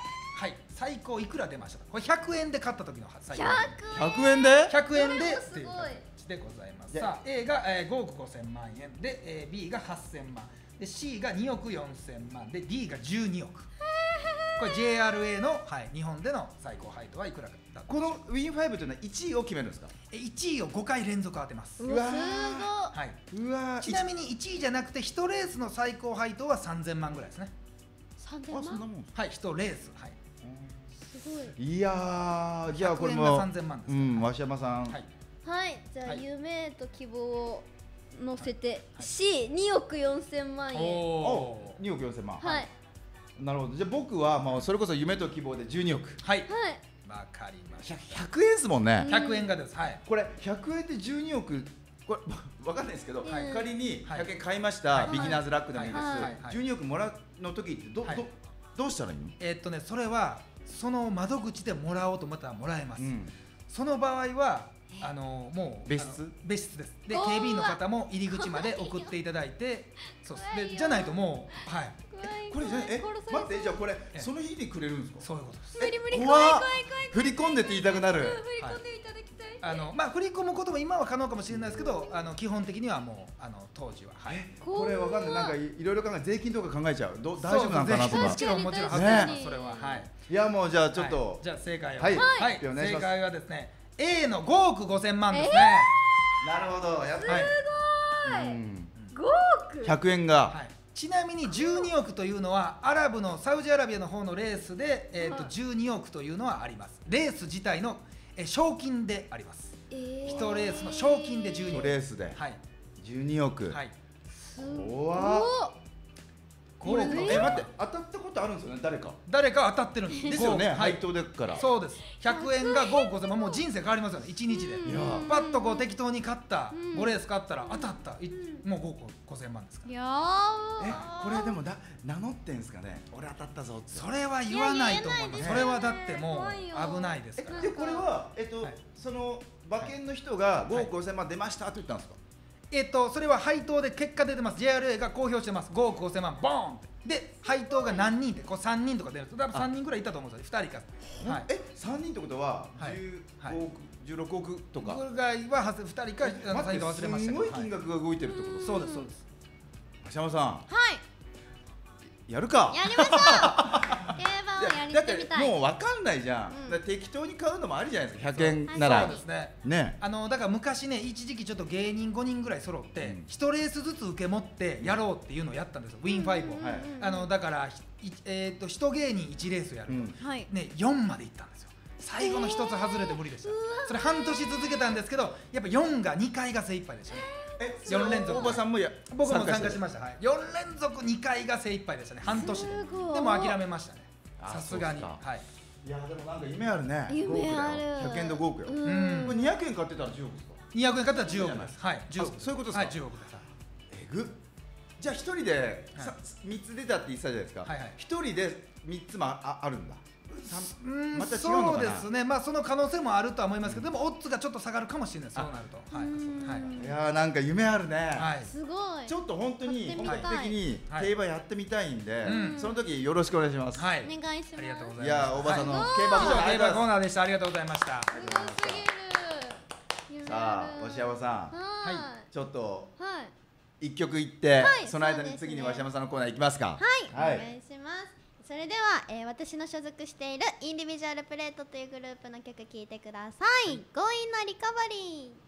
Speaker 4: はい最高いくら出ましたか。これひゃくえんで買った時の最高
Speaker 3: ひゃ
Speaker 2: ひゃくえんで
Speaker 4: ひゃくえんで
Speaker 3: これも
Speaker 4: っていう
Speaker 3: すごい
Speaker 4: 形でございます。さあ A が、えー、ごおくごせんまんえんで、えー、B がはっせんまんで C がにおくよんせんまんで D がじゅうにおく。これ ジェイアールエー の、はい、日本での最高配当はいくらかだった
Speaker 2: このウィンファイブというのはいちいを決めるんですか。
Speaker 4: えいちいをごかい連続当てます。
Speaker 3: うわすごい
Speaker 4: はい、
Speaker 2: うわ
Speaker 4: ちなみにいちいじゃなくていちレースの最高配当はさんぜんまんぐらいですね。
Speaker 3: さんぜん
Speaker 2: あそんな
Speaker 3: まん
Speaker 2: もんです
Speaker 4: はいいちレース、はい、
Speaker 3: すごい。
Speaker 2: いやーじゃあこれ
Speaker 4: ひゃくえんが
Speaker 2: も
Speaker 4: さんぜんまんです
Speaker 2: う
Speaker 4: ね
Speaker 2: ん鷲山さん、
Speaker 4: はい
Speaker 3: はい、じゃあ、
Speaker 4: はい
Speaker 3: 夢と希望を乗せて、
Speaker 4: はい
Speaker 3: C におくよんせんまん円。
Speaker 4: お
Speaker 2: におくよんせんまん、
Speaker 3: はい
Speaker 2: なるほど。じゃあ僕はもうそれこそ夢と希望でじゅうにおく。
Speaker 4: はい
Speaker 3: はい。
Speaker 4: わかりました。
Speaker 2: ひゃくえんですもんね、
Speaker 4: ひゃくえんがですはい
Speaker 2: これひゃくえんでじゅうにおく、これわかんないですけど、
Speaker 3: はい
Speaker 2: 仮にひ
Speaker 4: はい
Speaker 2: ゃくえん買いました、
Speaker 4: はい
Speaker 2: ビギナーズラックでもいいです、
Speaker 3: はい
Speaker 4: はい
Speaker 2: じゅうにおくもらうの時ってど、
Speaker 4: はい
Speaker 2: どどうしたらいいの？
Speaker 4: えーっとねそれはその窓口でもらおうと思ったらもらえます、
Speaker 2: うん
Speaker 4: その場合はあのもう
Speaker 2: 別室
Speaker 4: あの別室ですで
Speaker 3: おー
Speaker 4: 警備員の方も入り口まで送っていただいてそうですでじゃないともうはい
Speaker 2: これじゃえ待ってじゃあこれ
Speaker 4: え
Speaker 2: その日にくれるんですか？
Speaker 4: そういうことです
Speaker 3: 無理無理、
Speaker 2: 怖っ
Speaker 3: 怖い怖い怖い。
Speaker 2: 振り込んでって言いたくなる。
Speaker 3: 振り込んでいただきたい。
Speaker 4: あのまあ振り込むことも今は可能かもしれないですけどあの基本的にはもうあの当時ははい
Speaker 2: これわかんないなんかいいろいろ考え税金とか考えちゃうど大丈夫なのかなとか
Speaker 4: そうもちろんもちろん
Speaker 3: 確
Speaker 2: かに
Speaker 4: 外れますそれははい
Speaker 2: いやもうじゃあちょっと、
Speaker 4: はいじゃあ正解を
Speaker 2: はい
Speaker 4: はい
Speaker 2: はいお願いします
Speaker 4: 正解はですね A のごおくごせんまんですね
Speaker 2: なるほどやっぱ
Speaker 4: はい
Speaker 2: り、うん、
Speaker 3: ごおく。
Speaker 2: ひゃくえんが、
Speaker 4: はい、ちなみにじゅうにおくというのはアラブのサウジアラビアの方のレースで、えー、と
Speaker 3: はい
Speaker 4: じゅうにおくというのはありますレース自体の、えー賞金であります
Speaker 3: えー
Speaker 4: いちレースの賞金でじゅうにおく
Speaker 2: レースで
Speaker 4: はい、
Speaker 2: じゅうにおく、
Speaker 4: はい、
Speaker 3: す
Speaker 2: 怖っこれ
Speaker 3: えー
Speaker 2: え待って当たったことあるんですよね誰か
Speaker 4: 誰か当たってるんです
Speaker 2: ですよね
Speaker 4: はい
Speaker 2: 配当でから
Speaker 4: そうですひゃくえんがごおくごせんまんもう人生変わりますよねいちにちで
Speaker 2: いや
Speaker 4: パッとこう適当に買った
Speaker 3: うん
Speaker 4: ごレース買ったら当たったいもうごおくごせんまんですから
Speaker 3: いや
Speaker 2: え
Speaker 3: ー。
Speaker 2: これでもだ名乗ってんすかね俺当たったぞって
Speaker 4: それは言わないと思います
Speaker 3: いや
Speaker 4: それはだっても
Speaker 3: 怖いよ
Speaker 4: う危ないですから
Speaker 2: えでこれはえっと、
Speaker 4: はい
Speaker 2: その馬券の人がごおくごせんまん出ましたって言ったんですか、
Speaker 4: えっとそれは配当で結果出てます ジェイアールエー が公表してますごおくごせんまんボーンってで配当が何人ってこうさんにんとか出るんです多分さんにんぐらいいたと思うんですよふたりかはい
Speaker 2: えさんにんってことは
Speaker 4: はい
Speaker 2: じゅうごおく、じゅうろくおくとか
Speaker 4: ぐらいはふたりかあのさんにんか忘れましたけど
Speaker 2: すごい金額が動いてるってことです
Speaker 4: そうですそうです
Speaker 2: 橋山さん
Speaker 3: はい。
Speaker 2: やるか
Speaker 3: やりましょう。競馬をやり
Speaker 2: だって
Speaker 3: てみたい。
Speaker 2: もう分かんないじゃん、
Speaker 3: うん
Speaker 2: だから適当に買うのもありじゃないですかひゃくえんなら
Speaker 4: そうですね
Speaker 2: ね
Speaker 4: あのだから昔ね一時期ちょっと芸人ごにんぐらい揃って
Speaker 2: うん
Speaker 4: いちレースずつ受け持ってやろうっていうのをやったんですよウィンファイブを
Speaker 3: うん
Speaker 2: はい
Speaker 4: あのだからひいえっといち芸人いちレースやる
Speaker 2: うん
Speaker 4: と
Speaker 3: はい。
Speaker 4: ねよんまで行ったんですよ最後のひとつ外れて無理でしたそれ半年続けたんですけどやっぱよんがにかいが精一杯でしたね
Speaker 2: え
Speaker 4: よん連続
Speaker 2: 大場さんもや
Speaker 4: 僕も参加し
Speaker 2: し
Speaker 4: ましたはいよん連続にかいが精一杯でしたね半年です
Speaker 3: ごい
Speaker 4: でも諦めましたね
Speaker 2: あ
Speaker 4: さすがに
Speaker 2: そうっすか
Speaker 4: はい
Speaker 2: いやでもなんか夢あるね
Speaker 3: 夢ある
Speaker 2: ひゃくえんでごおくよ、
Speaker 3: うん
Speaker 4: うん
Speaker 2: これにひゃくえん買ってたらじゅうおくですか
Speaker 4: にひゃくえん買ったらじゅうおくですはいじゅうおく
Speaker 2: あそういうことですか
Speaker 4: はいじゅうおくです
Speaker 2: えぐっじゃあ一人でさ
Speaker 4: はい
Speaker 2: みっつ出たって言ってたじゃないですか
Speaker 4: はいはい
Speaker 2: 一人でみっつもああるんださん
Speaker 4: うん
Speaker 2: また違うのかな
Speaker 4: そうですねまあその可能性もあるとは思いますけどでもオッズがちょっと下がるかもしれないそうなるとはい
Speaker 3: うん
Speaker 4: はい
Speaker 2: いやーなんか夢あるね、
Speaker 4: はい
Speaker 3: すごい。
Speaker 2: ちょっと本当に本
Speaker 3: 買ってみたい
Speaker 2: 格的に
Speaker 4: はい
Speaker 2: 競馬やってみたいんで、
Speaker 4: うん
Speaker 2: その時よろしくお願いします、
Speaker 4: はい
Speaker 3: お願いします。
Speaker 4: ありがとうございます
Speaker 2: いやー大場さんの
Speaker 3: はい
Speaker 2: 競馬
Speaker 4: 以上競馬コー
Speaker 2: コーナーありがとうございま
Speaker 4: ナーでしたありがとうございました
Speaker 3: すごすぎる。夢
Speaker 2: すさあ
Speaker 3: ある
Speaker 2: 鷲山さん
Speaker 3: は
Speaker 2: ちょっと
Speaker 3: い。はい。
Speaker 2: 一曲いって、
Speaker 3: はい
Speaker 2: その間に
Speaker 3: そうですね
Speaker 2: 次に鷲山さんのコーナー行きますか
Speaker 3: はい、
Speaker 2: はい
Speaker 3: お願いします。それでは、えー私の所属しているインディビジュアルプレートというグループの曲聴いてください。強引なリカバリー。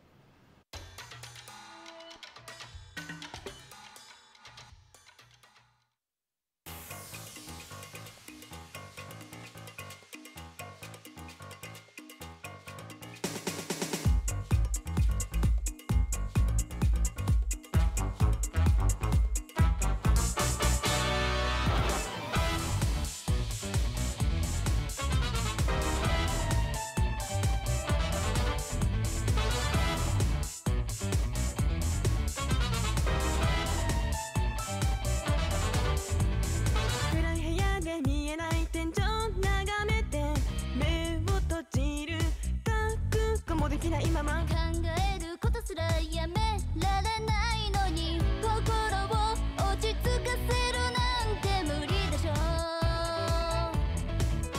Speaker 5: 暗い部屋で見えない天井眺めて目を閉じる覚悟もできないまま
Speaker 6: 考えることすらやめられないのに心を落ち着かせるなんて無理でしょ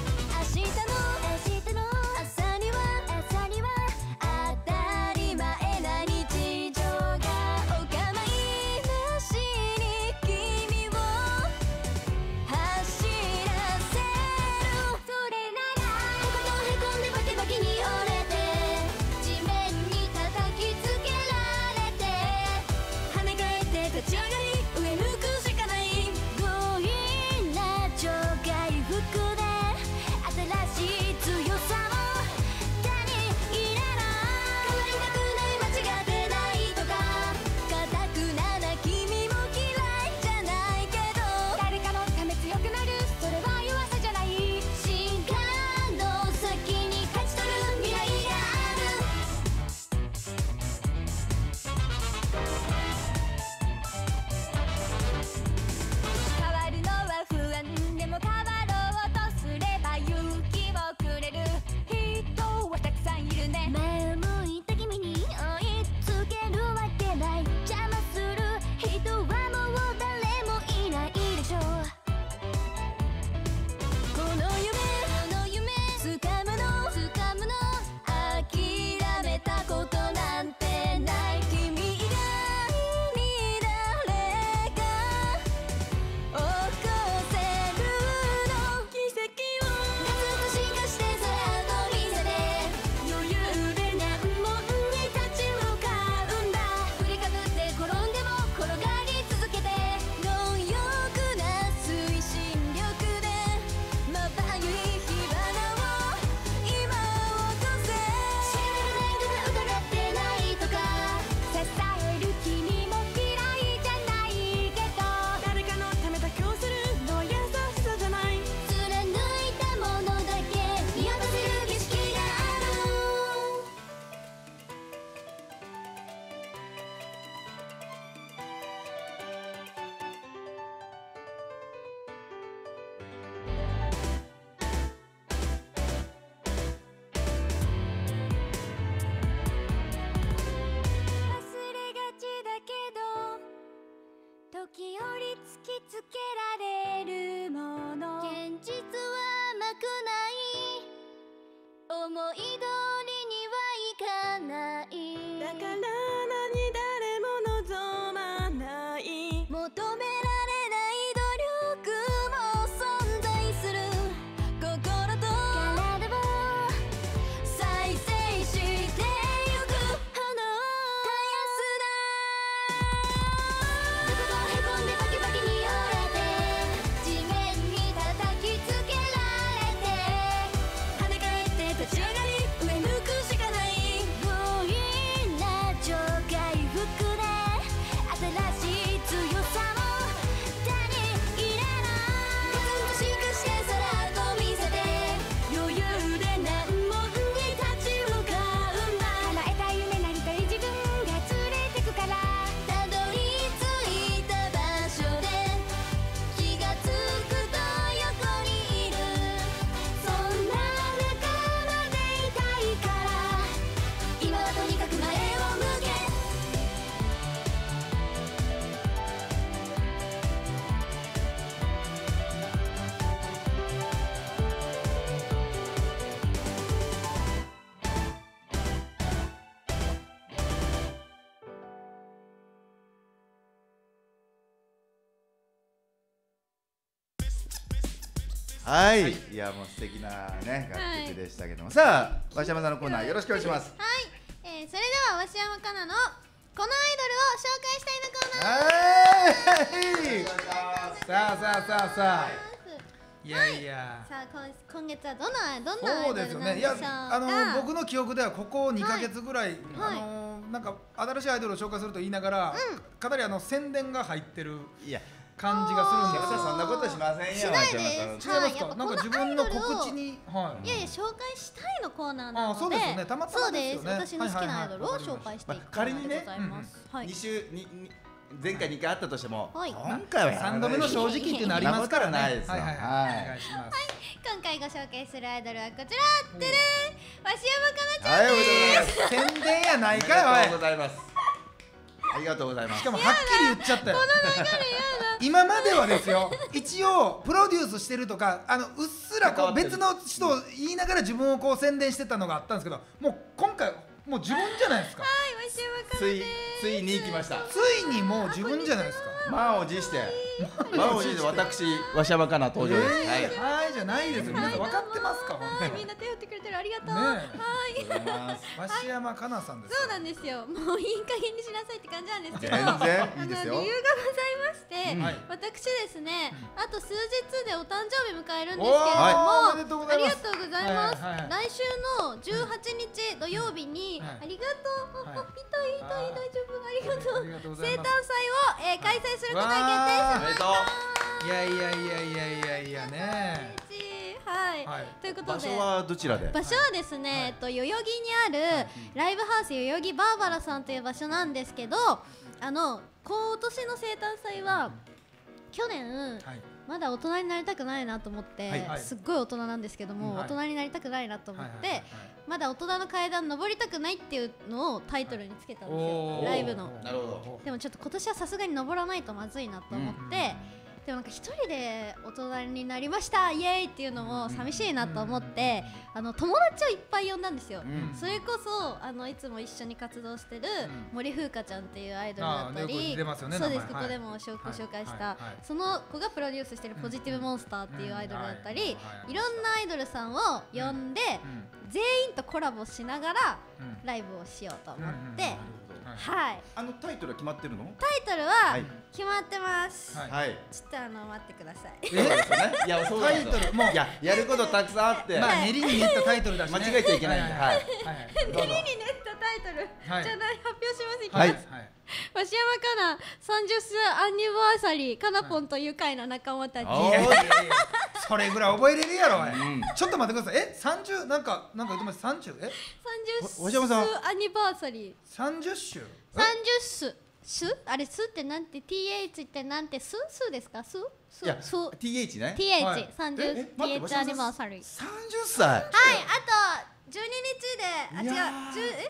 Speaker 6: 時折突きつけられるもの現実は甘くない思い通りにはいかない
Speaker 5: だから何誰も望まない
Speaker 6: 求められない努力も存在する心と体を再生してゆく花を絶やすなどこかへこんでバキバキに折れて地面に叩きつけられて跳ね返って立ち上がり上向くしかない強引な超回復で新しい強さを手に入れないガツンと進化してさらっと見せて余裕で難問に立ち向かうんだ叶えたい夢なりたい自分が連れてくからたどり着いた場所で気がつくと横にいるそんな仲間でいたいから今はとにかく前を向け
Speaker 2: はい、いやもう素敵なね楽曲でしたけども、さあ鷲山さんのコーナーよろしくお願いします。
Speaker 3: はい、えー、それでは鷲山かなのこのアイドルを紹介したいのコーナー
Speaker 2: はい
Speaker 4: さあさあさあさあいやいや
Speaker 3: さあ今今月はどんなどんなアイ
Speaker 4: そう
Speaker 3: ド
Speaker 4: ですよねいや
Speaker 3: ルなんでしょうか。
Speaker 4: あの僕の記憶ではここにかげつぐらい、
Speaker 3: はい
Speaker 4: あのなんか新しいアイドルを紹介すると言いながら、かなりあの宣伝が入ってる
Speaker 2: いや
Speaker 4: 感じがするんですよ。
Speaker 2: そんなことしませんよ。
Speaker 3: しないです
Speaker 2: 鷲山さん
Speaker 4: 違いますか。なんか自分の告知に、はい
Speaker 3: やいや紹介したいのコーナーなので、
Speaker 4: あそうですよねたまたまですよね
Speaker 3: そうです。私の好きなアイドルを紹介していくコーナーでございます。はい
Speaker 2: 二週にに前回にかいあったとしても、
Speaker 3: はい
Speaker 2: 今回はやらない
Speaker 4: 三度目の正直っていうのありますからね。
Speaker 2: そんなことはないですよ
Speaker 4: はいはい
Speaker 2: はい
Speaker 4: はい。お願いします。
Speaker 3: 今回ご紹介するアイドルはこちら、てれー鷲山かなちゃん
Speaker 2: はい、おめでとうございます。
Speaker 4: 宣伝やない
Speaker 2: あり
Speaker 4: かい
Speaker 2: がとう
Speaker 4: おい。
Speaker 2: ございます。ありがとうございます。
Speaker 4: しかもはっきり言っちゃったよ。今まではですよ、一応プロデュースしてるとか、あのうっすらこう別の人を言いながら自分をこう宣伝してたのがあったんですけど、もう今回もう自分じゃないですか。
Speaker 3: はい、鷲山かな
Speaker 2: ついついに来ました。
Speaker 4: ついにもう自分じゃないですか。
Speaker 2: 満を持して、満を持して私鷲山かな登場です。はい。
Speaker 4: はいはいじゃないですよ。皆さん分かってますか、本当
Speaker 3: はい、
Speaker 4: に。
Speaker 3: みんな手振ってくれてる、ありがとう。
Speaker 4: ね
Speaker 3: はい。
Speaker 2: ありがとうございます。
Speaker 4: 鷲山かなさんですよ。
Speaker 3: そうなんですよ。もういい加減にしなさいって感じなんですけど、
Speaker 2: 全然いいですよ
Speaker 3: あの理由がございまして、
Speaker 4: はい
Speaker 3: 私ですね、あと数日でお誕生日迎えるんですけれども、
Speaker 4: おーおめでとうございます
Speaker 3: ありがとうございます。
Speaker 4: はいはいはい
Speaker 3: 来週のじゅうはちにち土曜日に、
Speaker 4: はい
Speaker 3: ありがとう、
Speaker 4: はい
Speaker 3: あ痛い痛い大丈夫、ありがとう。
Speaker 4: ありがとうござい
Speaker 3: 生誕
Speaker 4: ます
Speaker 3: 祭を、えー、開催することが決定しまし
Speaker 2: おめでとう。
Speaker 4: いやいやいやいやいやいやね。
Speaker 3: た。はい、
Speaker 4: はい
Speaker 3: ということで。
Speaker 2: 場所はどちらで？
Speaker 3: 場所はですね、えっと代々木にあるライブハウス代々木バーバラさんという場所なんですけど、あの今年の生誕祭は去年、
Speaker 4: はい。
Speaker 3: まだ大人になりたくないなと思って、
Speaker 2: はい
Speaker 4: はい
Speaker 3: すっごい大人なんですけども、
Speaker 4: はい
Speaker 3: 大人になりたくないなと思って、
Speaker 4: はいはいはいはい
Speaker 3: まだ大人の階段登りたくないっていうのをタイトルにつけたんですよ、
Speaker 4: おー
Speaker 3: ライブの。
Speaker 2: なるほど。
Speaker 3: でもちょっと今年はさすがに登らないとまずいなと思って、でもなんか一人で大人になりましたイエーイっていうのも寂しいなと思って、あの友達をいっぱい呼んだんですよ、
Speaker 2: うん
Speaker 3: それこそあのいつも一緒に活動してる森風花ちゃんっていうアイドルだった
Speaker 4: あーよく
Speaker 3: り、
Speaker 4: 出ますよね
Speaker 3: そうです、
Speaker 4: 名前
Speaker 3: ここでも紹,、
Speaker 4: はい
Speaker 3: 紹介した、
Speaker 4: はいはい
Speaker 3: その子がプロデュースしてるポジティブモンスターっていうアイドルだったり、
Speaker 4: うんはい
Speaker 3: いろんなアイドルさんを呼んで、
Speaker 4: うん
Speaker 3: 全員とコラボしながら
Speaker 4: うん
Speaker 3: ライブをしようと思って、
Speaker 4: うんうんうんはい
Speaker 3: はい、
Speaker 2: あのタイトルは決まってるの？
Speaker 3: タイトル
Speaker 2: は
Speaker 3: はい決まってます、
Speaker 4: はい
Speaker 2: はい。
Speaker 3: ちょっとあの待ってください。
Speaker 4: え
Speaker 2: そうですよね。いやそうなんですよ
Speaker 4: タイトルもう
Speaker 2: いややることたくさんあって。
Speaker 4: まあ練りに練ったタイトルだしね。
Speaker 2: 間違えちゃいけないんで
Speaker 4: は
Speaker 2: はいい。
Speaker 4: はいはい。どうぞ
Speaker 3: に練ったタイトル、
Speaker 4: はい
Speaker 3: じゃあ発表します。いき
Speaker 2: はい
Speaker 3: ます。鷲山かなさんじゅっすアニバーサリーかなぽんと愉快な仲間たち。
Speaker 2: あ
Speaker 4: いやいやいやそれぐらい覚えれるやろおい。
Speaker 2: うん
Speaker 4: ちょっと待ってください。え三十なんかなんか言ってます三十え
Speaker 3: さんじゅっす
Speaker 2: 鷲山さん
Speaker 3: アニバーサリー。
Speaker 4: 三十週。
Speaker 3: さんじゅっすすあれすってなんて ティーエイチ ってなんてすすですかすす
Speaker 2: いや
Speaker 3: す
Speaker 2: ティーエイチ ね。
Speaker 3: ティーエイチ
Speaker 4: はい
Speaker 3: さんじゅう
Speaker 2: ええ待って
Speaker 3: ティーエイチ アニバーサリー。
Speaker 2: 三十歳。
Speaker 3: はい、あとじゅうににちで、あ、違う、
Speaker 2: いやー
Speaker 3: じゅうえ、あとじゅう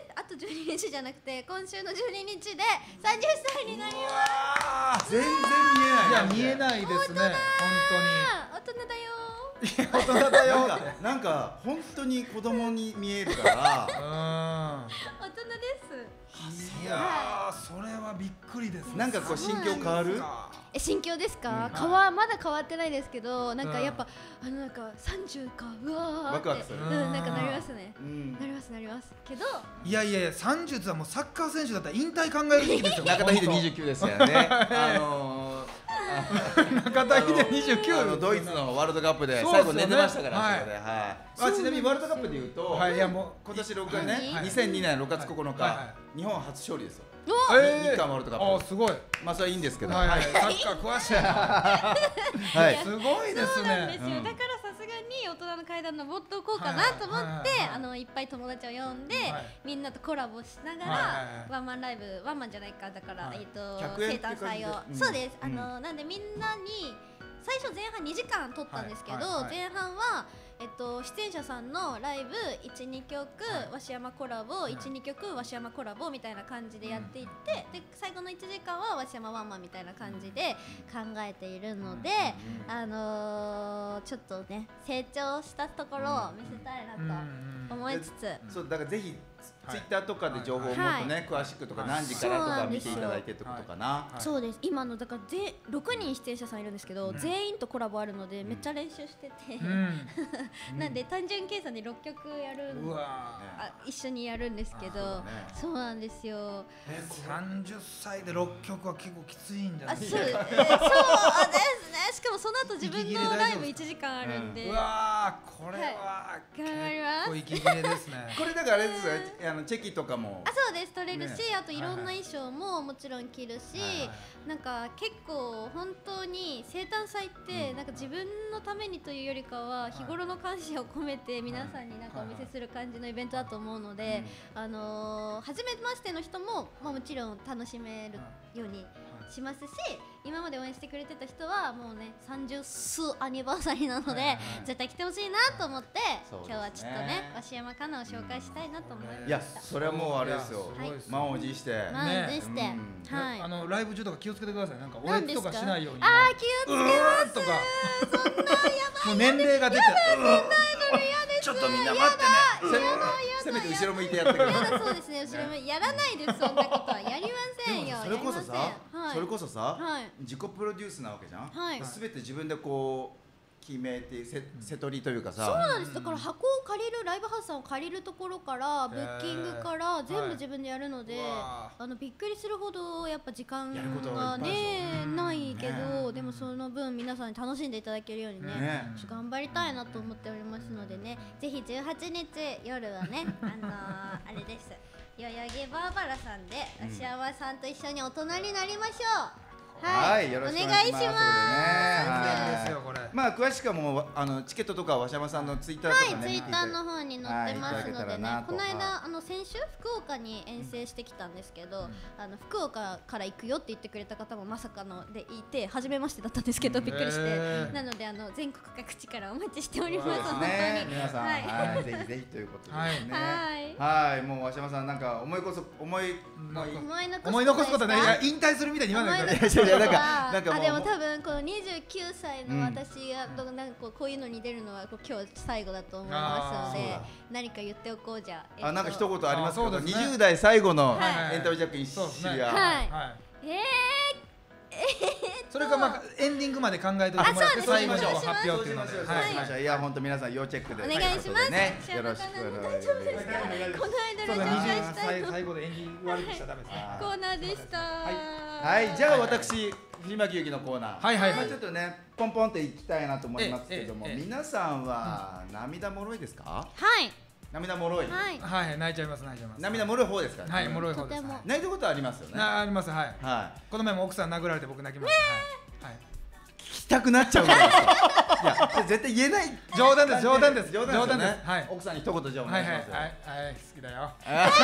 Speaker 3: じゅうににちじゃなくて今週のじゅうににちでさんじゅっさいになります。
Speaker 2: 全然見えない。
Speaker 4: いや見えないですね、本
Speaker 3: 大人だよ
Speaker 4: 当に。いや大人だよ
Speaker 2: なんかなんか本当に子供に見えるから
Speaker 4: うん
Speaker 3: 大人です
Speaker 4: いやーそれはびっくりですね。
Speaker 2: なんかこう心境変わる？
Speaker 3: え心境ですか、
Speaker 2: うん
Speaker 3: 変わまだ変わってないですけどなんかやっぱ、あのなんかさんじゅうかうわーって
Speaker 2: ワクワクする
Speaker 3: うんなんかなりますね
Speaker 2: うん
Speaker 3: なりますなりますけど
Speaker 4: いやいやいやさんじゅうはもうサッカー選手だったら引退考える時期ですよ。
Speaker 2: 中田秀にじゅうきゅうですよね。あのー、
Speaker 4: 中田秀にじゅうきゅう
Speaker 2: あのドイツのワールドカップで
Speaker 4: そうっすよね
Speaker 2: 最後寝てましたから、
Speaker 4: はい
Speaker 2: そこで、はい。まあちなみにワールドカップでいうと、
Speaker 4: はいいやもう
Speaker 2: 今年ろくがつね、
Speaker 3: はい
Speaker 2: にせんにねんろくがつここのか、
Speaker 4: はいは
Speaker 2: 日本初勝利ですよ。
Speaker 3: お
Speaker 4: えー
Speaker 2: 日韓ワールドカップ
Speaker 4: あすごい。
Speaker 2: まあそれはいいんですけど、
Speaker 4: はいはいサッカー詳しいな。
Speaker 2: はい。
Speaker 4: すごいです
Speaker 3: そうなんです
Speaker 4: ね。
Speaker 3: よ、
Speaker 2: うん
Speaker 3: だからさすがに大人の階段登っておこうかなと思って、
Speaker 4: はいはいはいはい
Speaker 3: あのいっぱい友達を呼んで、
Speaker 4: はい
Speaker 3: みんなとコラボしながら、
Speaker 4: はいはいはい
Speaker 3: ワンマンライブワンマンじゃないかだから、
Speaker 4: はい
Speaker 3: えっ、と
Speaker 2: 客演
Speaker 3: 生
Speaker 2: っていう感じで
Speaker 3: 誕祭を、
Speaker 2: うん
Speaker 3: そうです、
Speaker 2: うん
Speaker 3: あのなんでみんなに最初前半にじかん撮ったんですけど、
Speaker 4: はいはいはい
Speaker 3: 前半はえっと、出演者さんのライブ いち,に 曲、鷲山コラボ、いち、にきょく鷲山コラボみたいな感じでやっていって、で最後のいちじかんは鷲山ワンマンみたいな感じで考えているので、あのー、ちょっとね成長したところを見せたいなと思いつつ、
Speaker 2: そうだからぜひツイッターとかで情報をもっとね、詳しくとか
Speaker 4: はい
Speaker 2: 何時からとか見てい
Speaker 3: そうなんですよ
Speaker 2: ただいてってことかな。
Speaker 4: はい
Speaker 3: そうです今のだからぜろくにん出演者さんいるんですけど、
Speaker 4: うん
Speaker 3: 全員とコラボあるのでめっちゃ練習してて、
Speaker 4: うん。
Speaker 3: なんで単純計算でろっきょくやる
Speaker 4: うわ
Speaker 3: あ一緒にやるんですけど、
Speaker 2: あ
Speaker 3: そうなんですよ。
Speaker 4: ー。三十歳で六曲は結構きついんじゃな
Speaker 3: あ、
Speaker 4: いです
Speaker 3: そう、え
Speaker 4: か。
Speaker 3: ーそうですね。しかもその後自分
Speaker 4: 息切れ大丈夫
Speaker 3: のライブいちじかんあるんで、
Speaker 4: うわーこれは
Speaker 3: 頑張ります
Speaker 4: 結構息切れですね。
Speaker 2: これだからあれですよ、あのチェキとかも
Speaker 3: あ、そうです取れるし、
Speaker 2: ね
Speaker 3: あといろんな衣装ももちろん着るし、
Speaker 4: はいはい
Speaker 3: なんか結構本当に生誕祭ってなんか自分のためにというよりかは日頃の感謝を込めて皆さんになんかお見せする感じのイベントだと思うので、あのー初めましての人もまあもちろん楽しめるようにしますし、今まで応援してくれてた人はもうねさんじゅっ数アニバーサリーなので、
Speaker 4: はいはい
Speaker 3: 絶対来てほしいなと思って、
Speaker 2: そうですね
Speaker 3: 今日はちょっとね鷲山かなを紹介したいなと思いました。
Speaker 2: いやそれはもうあれですよ、
Speaker 4: いやすごいです
Speaker 2: 満を持して、
Speaker 3: まあ
Speaker 4: ね
Speaker 3: でして、
Speaker 2: うん
Speaker 3: はい。
Speaker 4: あのライブ中とか気をつけてください。なんかおえつと
Speaker 3: 何ですか
Speaker 4: かしないように。
Speaker 3: あー気をつ
Speaker 4: うーんとか。もう年齢が出て。
Speaker 2: ちょっとみんな待ってねせせめて後ろ向いてやってくれ
Speaker 3: けどそうですね後ろもやらないですそんなことはやりませんよ。
Speaker 2: それこそさ、
Speaker 3: やりませんはい、
Speaker 2: それこそさ、
Speaker 3: はい
Speaker 2: 自己プロデュースなわけじゃん、
Speaker 3: はい
Speaker 2: すべて自分でこう決めてせ瀬取りというかさ、
Speaker 3: そうなんです。だから箱を借りるライブハウスさんを借りるところからブッキングから全部自分でやるので、
Speaker 4: うわ
Speaker 3: あのびっくりするほどやっぱ時間
Speaker 2: やることが
Speaker 3: が
Speaker 2: いっぱいでし
Speaker 3: ねないけど、
Speaker 2: ね
Speaker 3: でもその分皆さんに楽しんでいただけるようにね、
Speaker 2: ね
Speaker 3: ちょっと頑張りたいなと思っておりますのでね、ぜひじゅうはちにち夜はねあのー、あれです代々木バーバラさんで芦山さんと一緒に大人になりましょう。
Speaker 2: はい、よろしくお願いします。
Speaker 3: お願いします
Speaker 2: はい
Speaker 4: ですよこれ。
Speaker 2: まあ詳しくはもうあのチケットとかは鷲山さんのツイッターとかね、
Speaker 3: はい、ツイ
Speaker 2: 見ていた
Speaker 3: ッターの方に載ってますので
Speaker 2: はいいただけたら
Speaker 3: ね
Speaker 2: な、と
Speaker 3: この間、
Speaker 2: は
Speaker 3: あの先週福岡に遠征してきたんですけど、あの福岡から行くよって言ってくれた方もまさかのでいて初めましてだったんですけどびっくりして、
Speaker 4: へー
Speaker 3: なのであの全国各地からお待ちしております。
Speaker 2: そうです
Speaker 3: 本
Speaker 2: ね
Speaker 3: 当に
Speaker 2: 皆さん、
Speaker 3: はい
Speaker 2: はい、ぜひぜひということですね。
Speaker 3: はい
Speaker 2: はい、もう鷲山さんなんか思いこそ思いもういい
Speaker 3: 思い残す
Speaker 4: 思い残すことね。いや
Speaker 3: ですか
Speaker 4: 引退するみたいに言わないでください。
Speaker 2: いやいやなんかなんかもう
Speaker 3: あでも多分このにじゅうきゅうさいの私がどなんかこうこういうのに出るのはこう今日最後だと思いますので
Speaker 2: あーそうだ
Speaker 3: 何か言っておこうじゃあ。
Speaker 2: あなんか一言ありますか。
Speaker 4: あそうですね
Speaker 2: にじゅう代最後の
Speaker 3: はい
Speaker 2: エンタメジャックに
Speaker 4: そうですね
Speaker 2: シリア。
Speaker 3: はい
Speaker 4: はい。
Speaker 3: え
Speaker 4: それかまあエンディングまで考えておいてもらって
Speaker 3: あそうです
Speaker 4: 最後に
Speaker 3: そうし
Speaker 4: こう発表っていうので。
Speaker 2: そうし
Speaker 4: はい
Speaker 2: ましょうそうしましょういや本当皆さん要チェックで。
Speaker 3: お願いします。
Speaker 2: ね、
Speaker 3: 私は
Speaker 2: よろしくお願いし
Speaker 3: 大丈夫ですか。
Speaker 2: ます。
Speaker 3: この間
Speaker 4: そうだ
Speaker 3: の紹介
Speaker 4: にじゅう
Speaker 3: したいの
Speaker 4: 最後でエンディング悪くしちゃダメですね。
Speaker 3: コーナーでした。
Speaker 2: はい、じゃあ私藤巻ゆきのコーナー。
Speaker 4: はいはいはい
Speaker 2: まあちょっとねポンポンっていきたいなと思いますけども、
Speaker 4: ええええ
Speaker 2: 皆さんは涙もろいですか？
Speaker 3: はい
Speaker 2: 涙もろい。
Speaker 3: はい。
Speaker 4: はいはい泣いちゃいます泣いちゃいます。
Speaker 2: 涙もろい方ですかね。
Speaker 4: はいもろい方
Speaker 3: とても
Speaker 4: ですはい。
Speaker 2: 泣いたことありますよね。
Speaker 4: なありますはい。
Speaker 2: は
Speaker 4: この前も奥さん殴られて僕泣きました。はい。
Speaker 2: い。聞きたくなっちゃうんですよ。いや絶対言えない。
Speaker 4: 冗談です冗談です
Speaker 2: 冗談ですよ
Speaker 4: 冗談
Speaker 2: ね
Speaker 4: ですはい
Speaker 2: 奥さんに一言じゃあお
Speaker 4: はいはい
Speaker 2: 願いしますよ。
Speaker 4: はいはい好きだよ。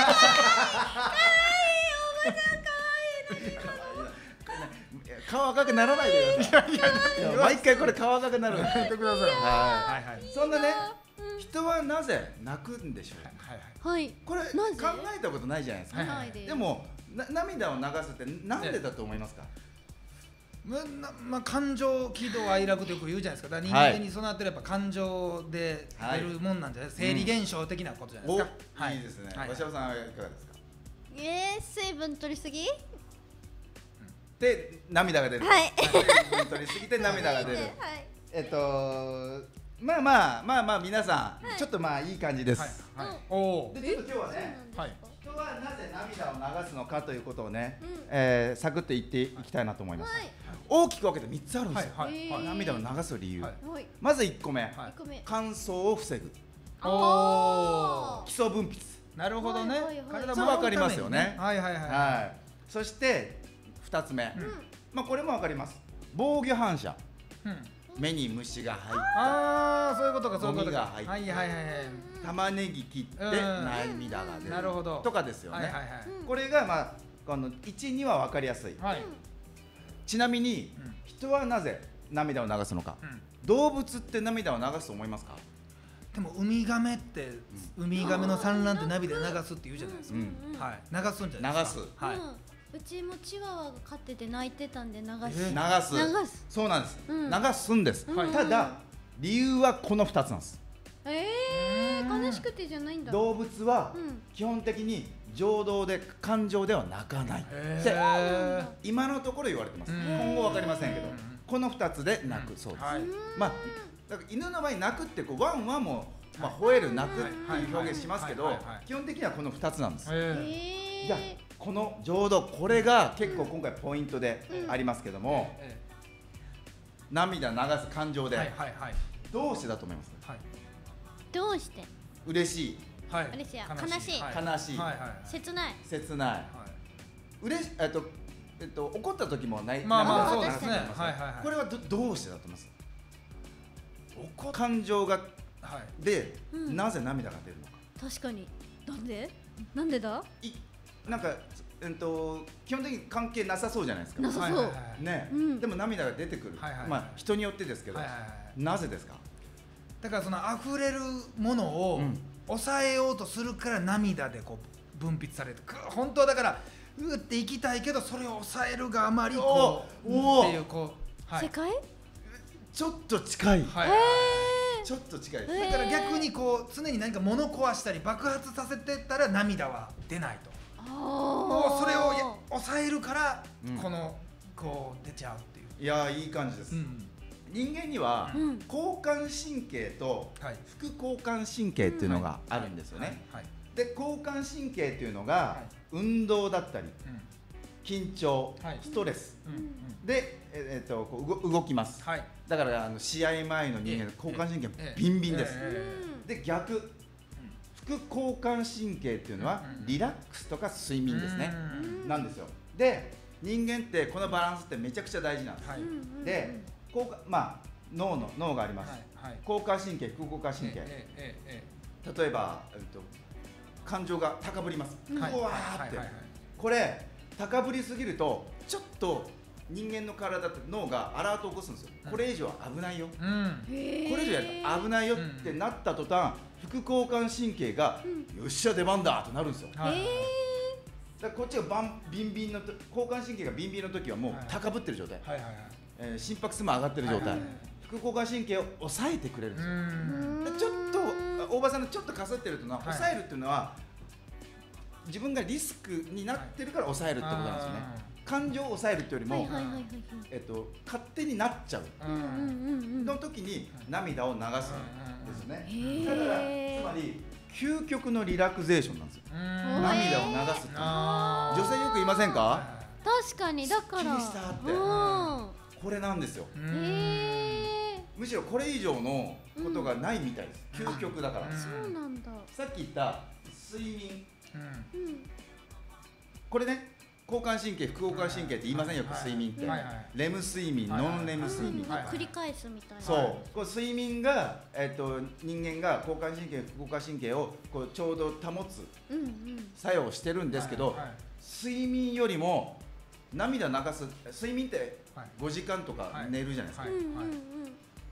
Speaker 2: 顔赤くならないでください。いや毎回これ顔赤くなる。やめてください。は
Speaker 4: はいはい。
Speaker 2: い。そんなね人はなぜ泣くんでしょう。
Speaker 4: はいはい。
Speaker 3: はい。
Speaker 2: これ考
Speaker 3: なぜ
Speaker 2: えたことないじゃないですか。
Speaker 3: ないです。
Speaker 2: でもな涙を流すってなんでだと思いますか。
Speaker 4: まなまあ、感情喜怒哀楽とよく言うじゃないですか。だから人間に備わってるやっぱ感情で出るもんなんじゃないですか、生理現象的なことじゃないですか、
Speaker 2: うんはい、いいですね。わしゃさんはいかがですか。
Speaker 3: えー、水分取りすぎ？
Speaker 2: で涙が出る。
Speaker 3: はい
Speaker 2: 水分取りすぎて涙が出る。
Speaker 3: はい。
Speaker 2: えっとまあまあまあまあ皆さん、はい、ちょっとまあいい感じです。
Speaker 4: はいはい。おお。
Speaker 2: でちょっと今日はね、
Speaker 4: はい。
Speaker 2: 人はなぜ涙を流すのかということをね、うん、えー、サクッと言っていきたいなと思います。はい、大きく分けてみっつあるんですよ。はいはい、涙を流す理由。はい、まずいっこめ、はい、乾燥を防ぐ。
Speaker 3: おお。
Speaker 2: 基礎分泌。
Speaker 4: なるほどね。
Speaker 2: 体も分かりますよね。
Speaker 4: はいはいはい。
Speaker 2: はい。そしてふたつめ、うん、まあこれも分かります。防御反射。うん目に虫が入った。
Speaker 4: ああ、そういうことか、そういうこと
Speaker 2: か。はいはいはいはい。玉ねぎ切って涙が出る。
Speaker 4: なるほど。
Speaker 2: とかですよね。これがまあこのいち、には分かりやすい。ちなみに人はなぜ涙を流すのか。動物って涙を流すと思いますか。
Speaker 4: でもウミガメってウミガメの産卵って涙流すって言うじゃないですか。はい。流すんじゃないですか。
Speaker 2: 流す。
Speaker 4: はい。
Speaker 3: うちもチワワが飼ってて泣いてたんで流す、
Speaker 2: 流す、
Speaker 3: 流す
Speaker 2: そうなんです、
Speaker 3: うん、
Speaker 2: 流すんです、うん、ただ理由はこのふたつなんです。
Speaker 3: えー、悲しくてじゃないんだ。
Speaker 2: 動物は基本的に情動で感情では泣かないって今のところ言われてます。今後わかりませんけどこのふたつで泣くそうです、はい、まあだから犬の場合泣くってこうワンワンもまあ吠える泣くっていう表現しますけど基本的にはこのふたつなんです。じゃあこの情動、これが結構今回ポイントでありますけども、うん、涙流す感情で、はいはいはい、どうしてだと思いますか。はい、
Speaker 3: どうして？
Speaker 2: 嬉しい、
Speaker 3: はい、嬉しい、悲しい、
Speaker 2: 悲しい、
Speaker 3: はいはい、切ない、
Speaker 2: 切ない、はい、嬉しえっとえっと怒った時もない、
Speaker 4: まあまあそうですね。はい
Speaker 2: はいはい。これはどどうしてだと思います。感情が、はい、で、うん、なぜ涙が出るのか。
Speaker 3: 確かに。なんで？なんでだ？い
Speaker 2: なんか、えっと、基本的に関係なさそうじゃないですか。
Speaker 3: なさそう。
Speaker 2: ね、うん、でも涙が出てくる。はいはいはい、まあ人によってですけど、はいはいはい、なぜですか。
Speaker 4: だからその溢れるものを抑えようとするから涙でこう分泌されて、本当はだからうっていきたいけどそれを抑えるがあまりこうっていうこ
Speaker 3: う、はい、世界？
Speaker 2: ちょっと近い。はい。ちょっと近いです。
Speaker 4: だから逆にこう常に何か物壊したり爆発させてたら涙は出ないと。もうそれを抑えるから、うん、このこう出ちゃうっていう。
Speaker 2: いやーいい感じです、うん、人間には、うん、交感神経と副交感神経っていうのがあるんですよね、はいはいはい、で交感神経っていうのが、はい、運動だったり、緊張、はい、ストレス、うん、で、えー、っとこう動きます、はい、だからあの試合前の人間の交感神経ビンビンです、で逆副交感神経っていうのはリラックスとか睡眠ですね、なんですよ。で人間ってこのバランスってめちゃくちゃ大事なんです、はい、で交まあ脳の脳があります、はいはい、交感神経副交感神経、ええええ、例えば、えっと、感情が高ぶります、うわーって、これ高ぶりすぎるとちょっと人間の体って脳がアラートを起こすんですよ、これ以上は危ないよ、うん、これ以上やると危ないよってなった途端、副交感神経が、うん、よっしゃ出番だとなるんですよ。だからこっちがバンビンビンの交感神経がビンビンの時はもう高ぶってる状態、はいはいはい、えー、心拍数も上がってる状態、はいはいはい、副交感神経を抑えてくれるんですよ。でちょっと大場さんのちょっとかすってるというのは、はい、抑えるっていうのは自分がリスクになってるから抑えるってことなんですよね。感情を抑えるっていうよりも、えっと、勝手になっちゃうの時に涙を流すんですね。だからつまり究極のリラクゼーションなんですよ、涙を流すって。女性よく言いませんか。
Speaker 3: 確かに、だから
Speaker 2: すっきりしたって、これなんですよ。むしろこれ以上のことがないみたいです、究極だから。
Speaker 3: そうなんだ。
Speaker 2: さっき言った睡眠、これね、交感神経副交感神経って言いませんよ、睡眠って。レム睡眠、ノンレム睡眠、
Speaker 3: 繰り返すみたいな。
Speaker 2: そう、こう睡眠が、えっと人間が交感神経副交感神経をこうちょうど保つ作用をしてるんですけど、睡眠よりも涙流す、睡眠ってごじかんとか寝るじゃないですか。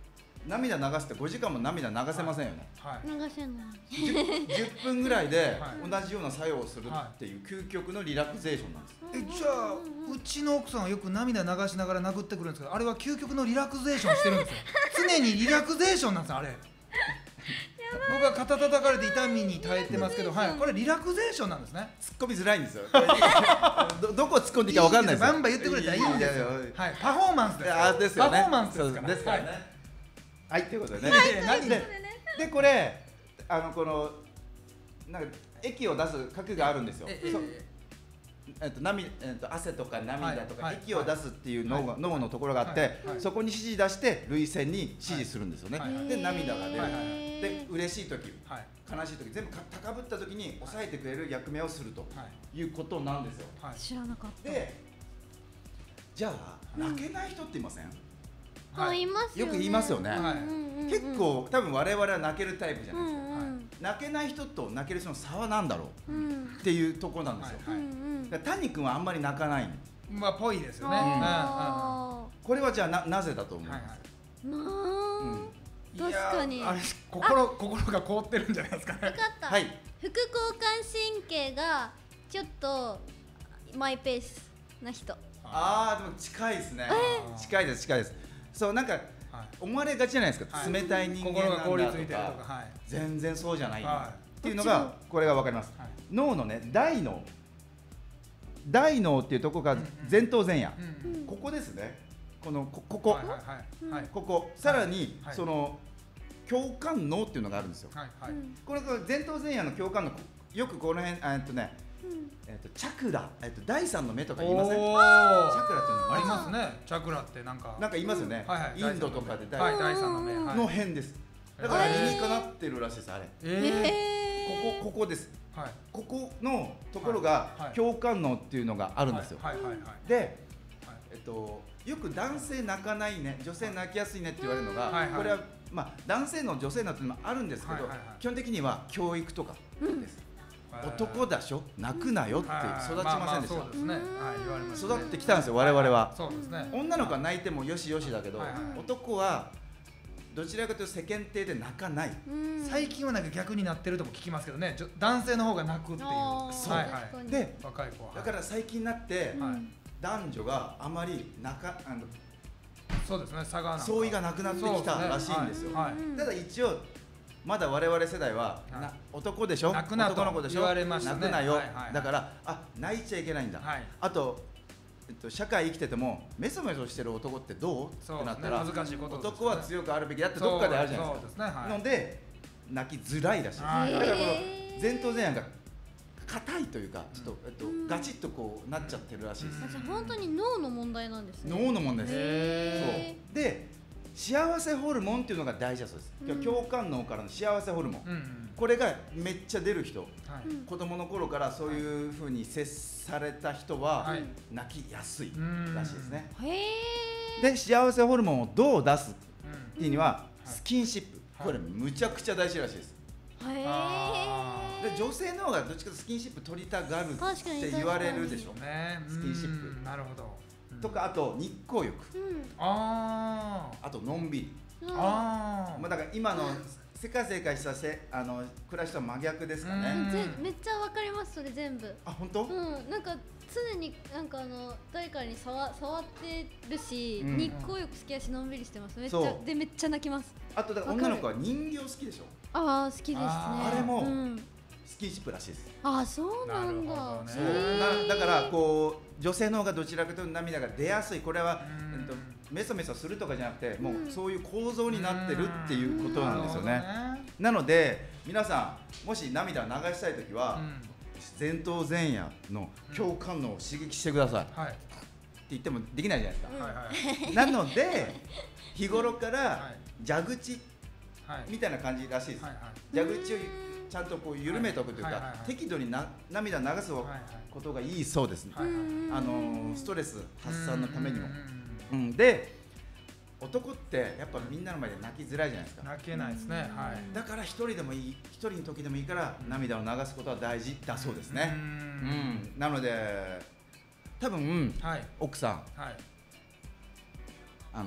Speaker 2: 涙流すってごじかんも涙流せませんよね、
Speaker 4: はい
Speaker 3: 流せない。
Speaker 2: じゅっぷんぐらいで
Speaker 4: はい
Speaker 2: 同じような作用をするっていう究極のリラクゼーションなんです。
Speaker 4: えじゃあうちの奥さんはよく涙流しながら殴ってくるんですけど、あれは究極のリラクゼーションしてるんですよ常にリラクゼーションなんですよあれ僕は肩叩かれて痛みに耐えてますけど、はい、これリラクゼーションなんですね。
Speaker 2: 突っ込みづらいんですよ。これどどこ突っ込んでいいかわかんないですよ。
Speaker 4: バンバン言ってくれたらいいんですよ。
Speaker 2: いやいやいや
Speaker 4: はい、パフォーマンスですよ。
Speaker 2: あですよね。
Speaker 4: パフォーマンスですから。
Speaker 2: そうですからね。はい、ということでね。
Speaker 4: はい何
Speaker 2: ででこれあのこのなんか液を出す核があるんですよ。
Speaker 4: ええ
Speaker 2: そうえっと涙えっと汗とか涙とか
Speaker 4: はい
Speaker 2: 液を出すっていう脳が
Speaker 4: はい
Speaker 2: 脳のところがあって
Speaker 4: はいはい
Speaker 2: そこに指示出して涙腺に指示するんですよね
Speaker 4: はいはい。
Speaker 2: で涙が出る
Speaker 4: はいはい。
Speaker 2: で嬉しい時
Speaker 4: はい
Speaker 2: 悲しい時全部か高ぶった時に抑えてくれる役目をすると
Speaker 4: はい
Speaker 2: いうことなんですよ。
Speaker 4: はい
Speaker 3: 知らなかった。
Speaker 2: でじゃあ泣けない人っていません？
Speaker 3: あ、いますよね。
Speaker 2: よく言いますよね
Speaker 3: うんうんうんうん
Speaker 2: 結構多分我々は泣けるタイプじゃ
Speaker 3: う
Speaker 2: ないですか。
Speaker 3: んうん
Speaker 2: 泣けない人と泣ける人の差は何だろう
Speaker 3: うん
Speaker 2: っていうところなんですよ。
Speaker 3: うんう
Speaker 4: はい
Speaker 3: ん。
Speaker 2: だから谷君はあんまり泣かないの。
Speaker 4: まあぽいですよね。
Speaker 3: あ
Speaker 2: これはじゃあななぜだと思
Speaker 4: うんうんはいは
Speaker 2: います？
Speaker 3: ーな
Speaker 2: うん
Speaker 3: あ。
Speaker 4: い。いや
Speaker 3: 確かに
Speaker 4: あれ心心が凍ってるんじゃないですかね。
Speaker 3: 分かった。
Speaker 2: はい。
Speaker 3: 副交感神経がちょっとマイペースな人。
Speaker 2: ああでも近いですね。近いです近いです。そうなんか
Speaker 4: はい
Speaker 2: 思われがちじゃないですか。
Speaker 4: はい
Speaker 2: 冷たい人間
Speaker 4: 心が
Speaker 2: なんだと
Speaker 4: 凍りついてるとか
Speaker 2: か。
Speaker 4: はい
Speaker 2: 全然そうじゃないよ
Speaker 4: は
Speaker 2: っていうのがこれがわかります。
Speaker 4: はい
Speaker 2: 脳のね大脳大脳っていうところが
Speaker 4: うんうん
Speaker 2: 前頭前野、
Speaker 4: うんうん
Speaker 2: ここですね。このこここ、
Speaker 4: はいはいはいはい
Speaker 2: ここさらに、
Speaker 4: はい
Speaker 2: その共感脳っていうのがあるんですよ。
Speaker 4: はいはい
Speaker 2: これが前頭前野の共感脳よくこの辺あえっとね、
Speaker 3: うん
Speaker 2: えっとチャクラえっと第三の目とか言いません？チ
Speaker 4: お
Speaker 2: ャ
Speaker 4: ー
Speaker 2: クラっていうの
Speaker 4: あり
Speaker 2: ありま
Speaker 4: ますね。チャクラってなんか
Speaker 2: なんか言いますよね。
Speaker 4: はいはい
Speaker 2: インドとかで第
Speaker 4: はい第三の目はい
Speaker 2: の辺です。だから理にかなってるらしいですあれ。
Speaker 4: え
Speaker 3: え
Speaker 2: ここここです。
Speaker 4: ーはい
Speaker 2: ここのところが
Speaker 4: はいはい
Speaker 2: 共感脳っていうのがあるんですよ。
Speaker 4: はいはいはい
Speaker 2: で、
Speaker 4: はい
Speaker 2: えっと、よく男性泣かないね、女性泣きやすいねって言われるのが、
Speaker 4: はいはい
Speaker 2: これは、まあ、男性の女性のっていうのもあるんですけど、
Speaker 4: はいはいはい
Speaker 2: 基本的には教育とかです。
Speaker 4: はい
Speaker 2: 男だしょ、泣くなよって
Speaker 4: はい
Speaker 2: 育ちませんでした。
Speaker 4: ああそうですね。はい言われますね。
Speaker 2: 育ってきたんですよ、我々は。
Speaker 4: そうですね。
Speaker 2: 女の子は泣いてもよしよしだけど、
Speaker 4: はいはい
Speaker 2: 男はどちらかというと世間体で泣かない。
Speaker 3: うん。
Speaker 4: 最近はなんか逆になってるとも聞きますけどね。ちょ男性の方が泣くっていう。
Speaker 3: あー
Speaker 2: そう
Speaker 4: はいは
Speaker 3: 確かに
Speaker 2: で、
Speaker 4: 若い子は。
Speaker 2: だから最近になって、
Speaker 3: うん
Speaker 4: はい
Speaker 2: 男女があまり泣かあの
Speaker 4: そうですね。差がなんか
Speaker 2: 相違がなくなってきたらしいんですよ。
Speaker 4: はいはい
Speaker 3: うん
Speaker 2: ただ一応まだ我々世代は、
Speaker 4: はい
Speaker 2: な男でしょ、
Speaker 4: 泣くなと
Speaker 2: 男の子でしょ、
Speaker 4: 言われましたね
Speaker 2: 泣くなよ、
Speaker 4: はいはいはい
Speaker 2: だからあ泣いちゃいけないんだ、
Speaker 4: はい
Speaker 2: あと、えっと、社会生きててもメソメソしてる男ってどう
Speaker 4: そうですね
Speaker 2: ってなったら、
Speaker 4: 難しいことですね
Speaker 2: 男は強くあるべきだってどっかであるじゃないですか。
Speaker 4: そうですね。はい。
Speaker 2: ので泣きづらいらしいです、
Speaker 4: はい
Speaker 2: だからこの
Speaker 3: へー
Speaker 2: 前頭前野が硬いというかちょっと、えっと
Speaker 3: うん
Speaker 2: ガチッとこうなっちゃってるらしいです、
Speaker 4: うん
Speaker 3: あ、じゃあ本当に脳の問題なんですね。
Speaker 2: 脳の問題です。
Speaker 3: へ
Speaker 2: そうで幸せホルモンっていうのが大事だそうです、
Speaker 3: うん
Speaker 2: 共感脳からの幸せホルモン、
Speaker 4: うんうん。
Speaker 2: これがめっちゃ出る人、
Speaker 4: はい。
Speaker 3: うん
Speaker 2: 子供の頃からそういうふうに接された人は
Speaker 4: はい
Speaker 2: 泣きやすい
Speaker 4: うん
Speaker 2: らしいですね。
Speaker 3: へえ。
Speaker 2: で幸せホルモンをどう出す
Speaker 4: うん
Speaker 2: っていうには
Speaker 4: うん
Speaker 2: スキンシップ、
Speaker 4: はい
Speaker 2: これむちゃくちゃ大事らしいです。
Speaker 3: へ
Speaker 4: あ
Speaker 3: え。
Speaker 2: で女性の方がどっちかというとスキンシップ取りたがるっ
Speaker 3: 確かに
Speaker 2: て言われるでしょ。
Speaker 4: ね。
Speaker 2: スキンシップ
Speaker 4: うんなるほど。うん
Speaker 2: とかあと日光浴、
Speaker 3: うん。
Speaker 4: あ
Speaker 2: あとのんびり、
Speaker 4: あ。
Speaker 3: うん
Speaker 4: ああ。
Speaker 2: まあ、だから今の世界正解したせあの暮らしとは真逆ですかね。
Speaker 4: うん
Speaker 3: ぜめっちゃわかりますそれ全部。
Speaker 2: あ本当？
Speaker 3: うん、なんか常になんかあの誰かに触触ってるし、
Speaker 2: うん
Speaker 3: 日光浴好きやしのんびりしてます。めっち
Speaker 2: そう
Speaker 3: ゃでめっちゃ泣きます。
Speaker 2: あとだから女の子は人形好きでしょ。
Speaker 3: ああ好きですね。
Speaker 4: あ
Speaker 2: あれも
Speaker 3: うん、
Speaker 2: スキンシップらしいです。
Speaker 3: ああそうなんだ。
Speaker 4: なるほどね
Speaker 2: そう
Speaker 3: へー
Speaker 2: なだからこう女性の方がどちらかというと涙が出やすい、これは、
Speaker 4: うん
Speaker 2: えっと、メソメソするとかじゃなくても
Speaker 3: うん
Speaker 2: うそういう構造になってるっていうことなんですよね。
Speaker 4: なるほどね
Speaker 2: なので皆さんもし涙を流したいときは、
Speaker 4: うん
Speaker 2: 前頭前野の共感脳を刺激してください、って
Speaker 4: はい
Speaker 2: 言ってもできないじゃないですか。
Speaker 4: はいはい
Speaker 2: なので日頃から
Speaker 4: はい
Speaker 2: 蛇口
Speaker 4: はい
Speaker 2: みたいな感じらしいです。
Speaker 4: はいはい
Speaker 2: 蛇口をちゃんとこう緩めておくというか、
Speaker 4: はいはいはい
Speaker 2: 適度にな涙流す
Speaker 4: はいはい
Speaker 2: ことがいいそうですね。
Speaker 4: はいはい
Speaker 2: あのストレス発散のためにも
Speaker 4: う。ん
Speaker 2: うん、で男ってやっぱみんなの前で泣きづらいじゃないですか。
Speaker 4: 泣けないですねはい
Speaker 2: だから一人でもいい、一人の時でもいいから涙を流すことは大事だそうですね。
Speaker 4: う
Speaker 2: うんん、なので多分
Speaker 4: はい
Speaker 2: 奥さん
Speaker 4: はい
Speaker 2: あの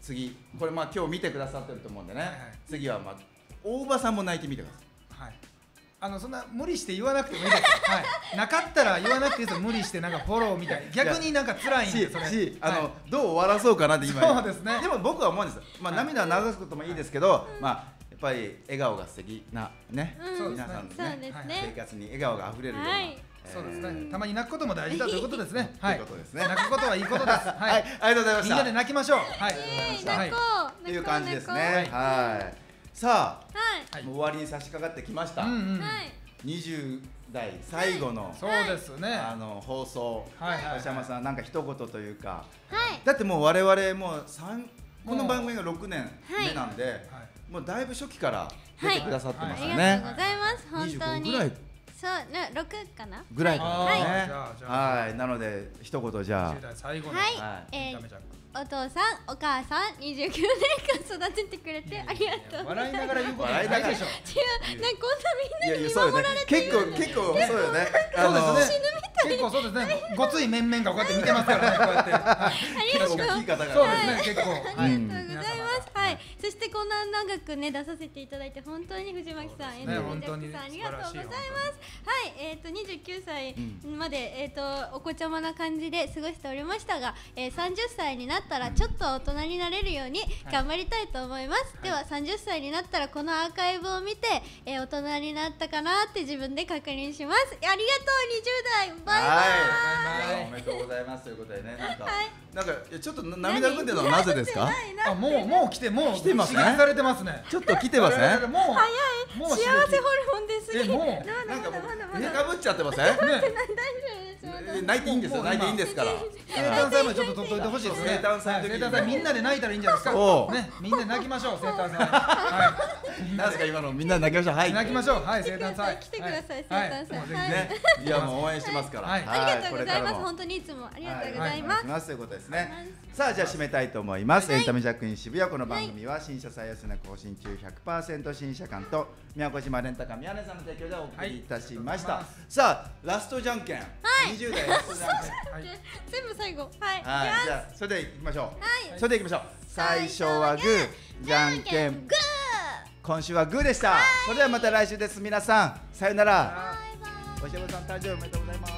Speaker 2: 次これまあ今日見てくださってると思うんでね、
Speaker 4: はいはい
Speaker 2: 次はまあ大場さんも泣いてみてください。
Speaker 4: はい、あのそんな無理して言わなくてもいいです、はい、なかったら言わなくていいですよ。無理してなんかフォローみたい逆になんか辛いんでそれ
Speaker 2: しあの、
Speaker 4: はい
Speaker 2: どう終わらそうかなって今
Speaker 4: そうですね
Speaker 2: でも僕は思うんですよ、まあ、涙を流すこともいいですけど、まあやっぱり笑顔が素敵なね、
Speaker 3: うん
Speaker 2: 皆さんの
Speaker 3: そう
Speaker 2: ね
Speaker 3: ですね
Speaker 2: 生活に笑顔があふれるような、
Speaker 3: はい
Speaker 2: えー
Speaker 4: そうですね、たまに泣くことも大事だということですねはい
Speaker 2: ということですね
Speaker 4: 泣くことはいいことですは
Speaker 2: はい、ありがとうございました。
Speaker 4: みんなで泣きましょうはい
Speaker 3: えー
Speaker 4: はい
Speaker 3: 泣こう
Speaker 2: っていう感じですね。
Speaker 3: 泣こ
Speaker 2: はい。さあ、
Speaker 3: う
Speaker 4: はい
Speaker 2: もう終わりに差し掛かってきました。
Speaker 4: うんうん
Speaker 3: はい
Speaker 2: にじゅう代最後の、
Speaker 4: そうですね
Speaker 2: あの放送。
Speaker 4: はいはいはい
Speaker 2: 橋山さんなんか一言というか。
Speaker 3: はい
Speaker 2: だってもう我々もう三この番組がろくねんめなんで、
Speaker 4: はい
Speaker 2: もうだいぶ初期から出てくださってます
Speaker 3: あ
Speaker 2: よね。
Speaker 3: りがとうございます本
Speaker 2: にじゅう
Speaker 3: 当に
Speaker 2: ごぐらい
Speaker 3: そうね六かな
Speaker 2: ぐらいからね。
Speaker 4: あーじゃあじゃあ
Speaker 2: はい。なので一言じゃ
Speaker 4: じゅう代最後の
Speaker 3: はい、
Speaker 2: はい
Speaker 3: えー
Speaker 4: ダメじゃん
Speaker 3: お父さんお母さんにじゅうきゅうねんかん育ててくれてありがとうございます
Speaker 4: 笑いながら言うことないでしょ
Speaker 3: 違うなんかこんなみんなに見
Speaker 2: いやいやそうよね
Speaker 3: 守られ。て
Speaker 2: 結構結構そうよね。
Speaker 4: そうですね結構そうですねごつい面々がこうやって見てますからねこうやってはい
Speaker 3: ありがとう
Speaker 2: 大きい方が
Speaker 4: そうですね結構はい
Speaker 3: ありがとうございます。はい、そしてこんな長くね出させていただいて本当に藤巻さん、エン
Speaker 4: ね
Speaker 3: ドメジャッ
Speaker 4: 本当に
Speaker 3: クさんありがとうございます。
Speaker 4: 素晴らしい
Speaker 3: はい、えっ、とにじゅうきゅうさいまで、えっ、とお子ちゃまな感じで過ごしておりましたが、えー、さんじゅっさいになったらちょっと大人になれるように頑張りたいと思います。ではさんじゅっさいになったらこのアーカイブを見て、えー、大人になったかなって自分で確認します。ありがとうにじゅう代バイバイ。
Speaker 2: はい、おめでとうございますということでね、なんか、なんかいやちょっと涙ぐんでるのはなぜですか？
Speaker 4: あもうもう来てもう
Speaker 2: 来てますね
Speaker 4: 刺激されてますね
Speaker 2: ちょっと来てません？
Speaker 4: もう
Speaker 3: 早い。
Speaker 4: もう
Speaker 3: 幸せホルモンですぎ。
Speaker 4: えもう
Speaker 3: まだま
Speaker 2: なんかもう
Speaker 3: だまだまだ。
Speaker 2: 寝かぶっちゃってません？
Speaker 4: ね
Speaker 3: 大丈夫です。まだ
Speaker 2: え泣いていいんですよ、
Speaker 4: もう
Speaker 2: 泣いていいんですから。
Speaker 4: 生誕祭もちょっと取っといてほしいですね
Speaker 2: 生誕祭の時に
Speaker 4: はい生誕祭みんなで泣いたらいいんじゃないですか
Speaker 2: そう
Speaker 4: ねみんなで泣きましょう生誕祭は
Speaker 2: なんですか今のみんなで泣きましょう。はいい。
Speaker 4: 泣きましょうはい生
Speaker 3: 来てくだ
Speaker 4: 誕祭
Speaker 3: さい来てください
Speaker 4: はい
Speaker 3: 生誕祭
Speaker 4: もうぜひ
Speaker 3: はい
Speaker 2: ね、いやもう応援してますから。
Speaker 4: はい
Speaker 3: ありがとうございます。
Speaker 2: これ
Speaker 3: 本当にいつもありが
Speaker 2: からも
Speaker 3: とうございます。
Speaker 2: はいお願いしますということですね。さあじゃあ締めたいと思います。エンタメジャックイン渋谷、この番組は新車最安値更新中 ひゃくパーセント 新車館と宮古島レンタカー宮根さんの提供でお送りいたしました。
Speaker 4: はい
Speaker 2: さあラストじゃんけん。にじゅう代ラストじゃんけん。
Speaker 4: はい
Speaker 3: 全部最後はい。
Speaker 2: はい、じ
Speaker 3: いきま
Speaker 2: ゃあそれでいきましょう。
Speaker 3: はい
Speaker 2: それでいきましょう。最初はグー、じゃんけん。
Speaker 3: グ
Speaker 2: 今週はグーでした。それではまた来週です。皆さん、さよなら。
Speaker 3: ー。バイバイ。
Speaker 2: おしゃべさん誕生日おめでとうございます。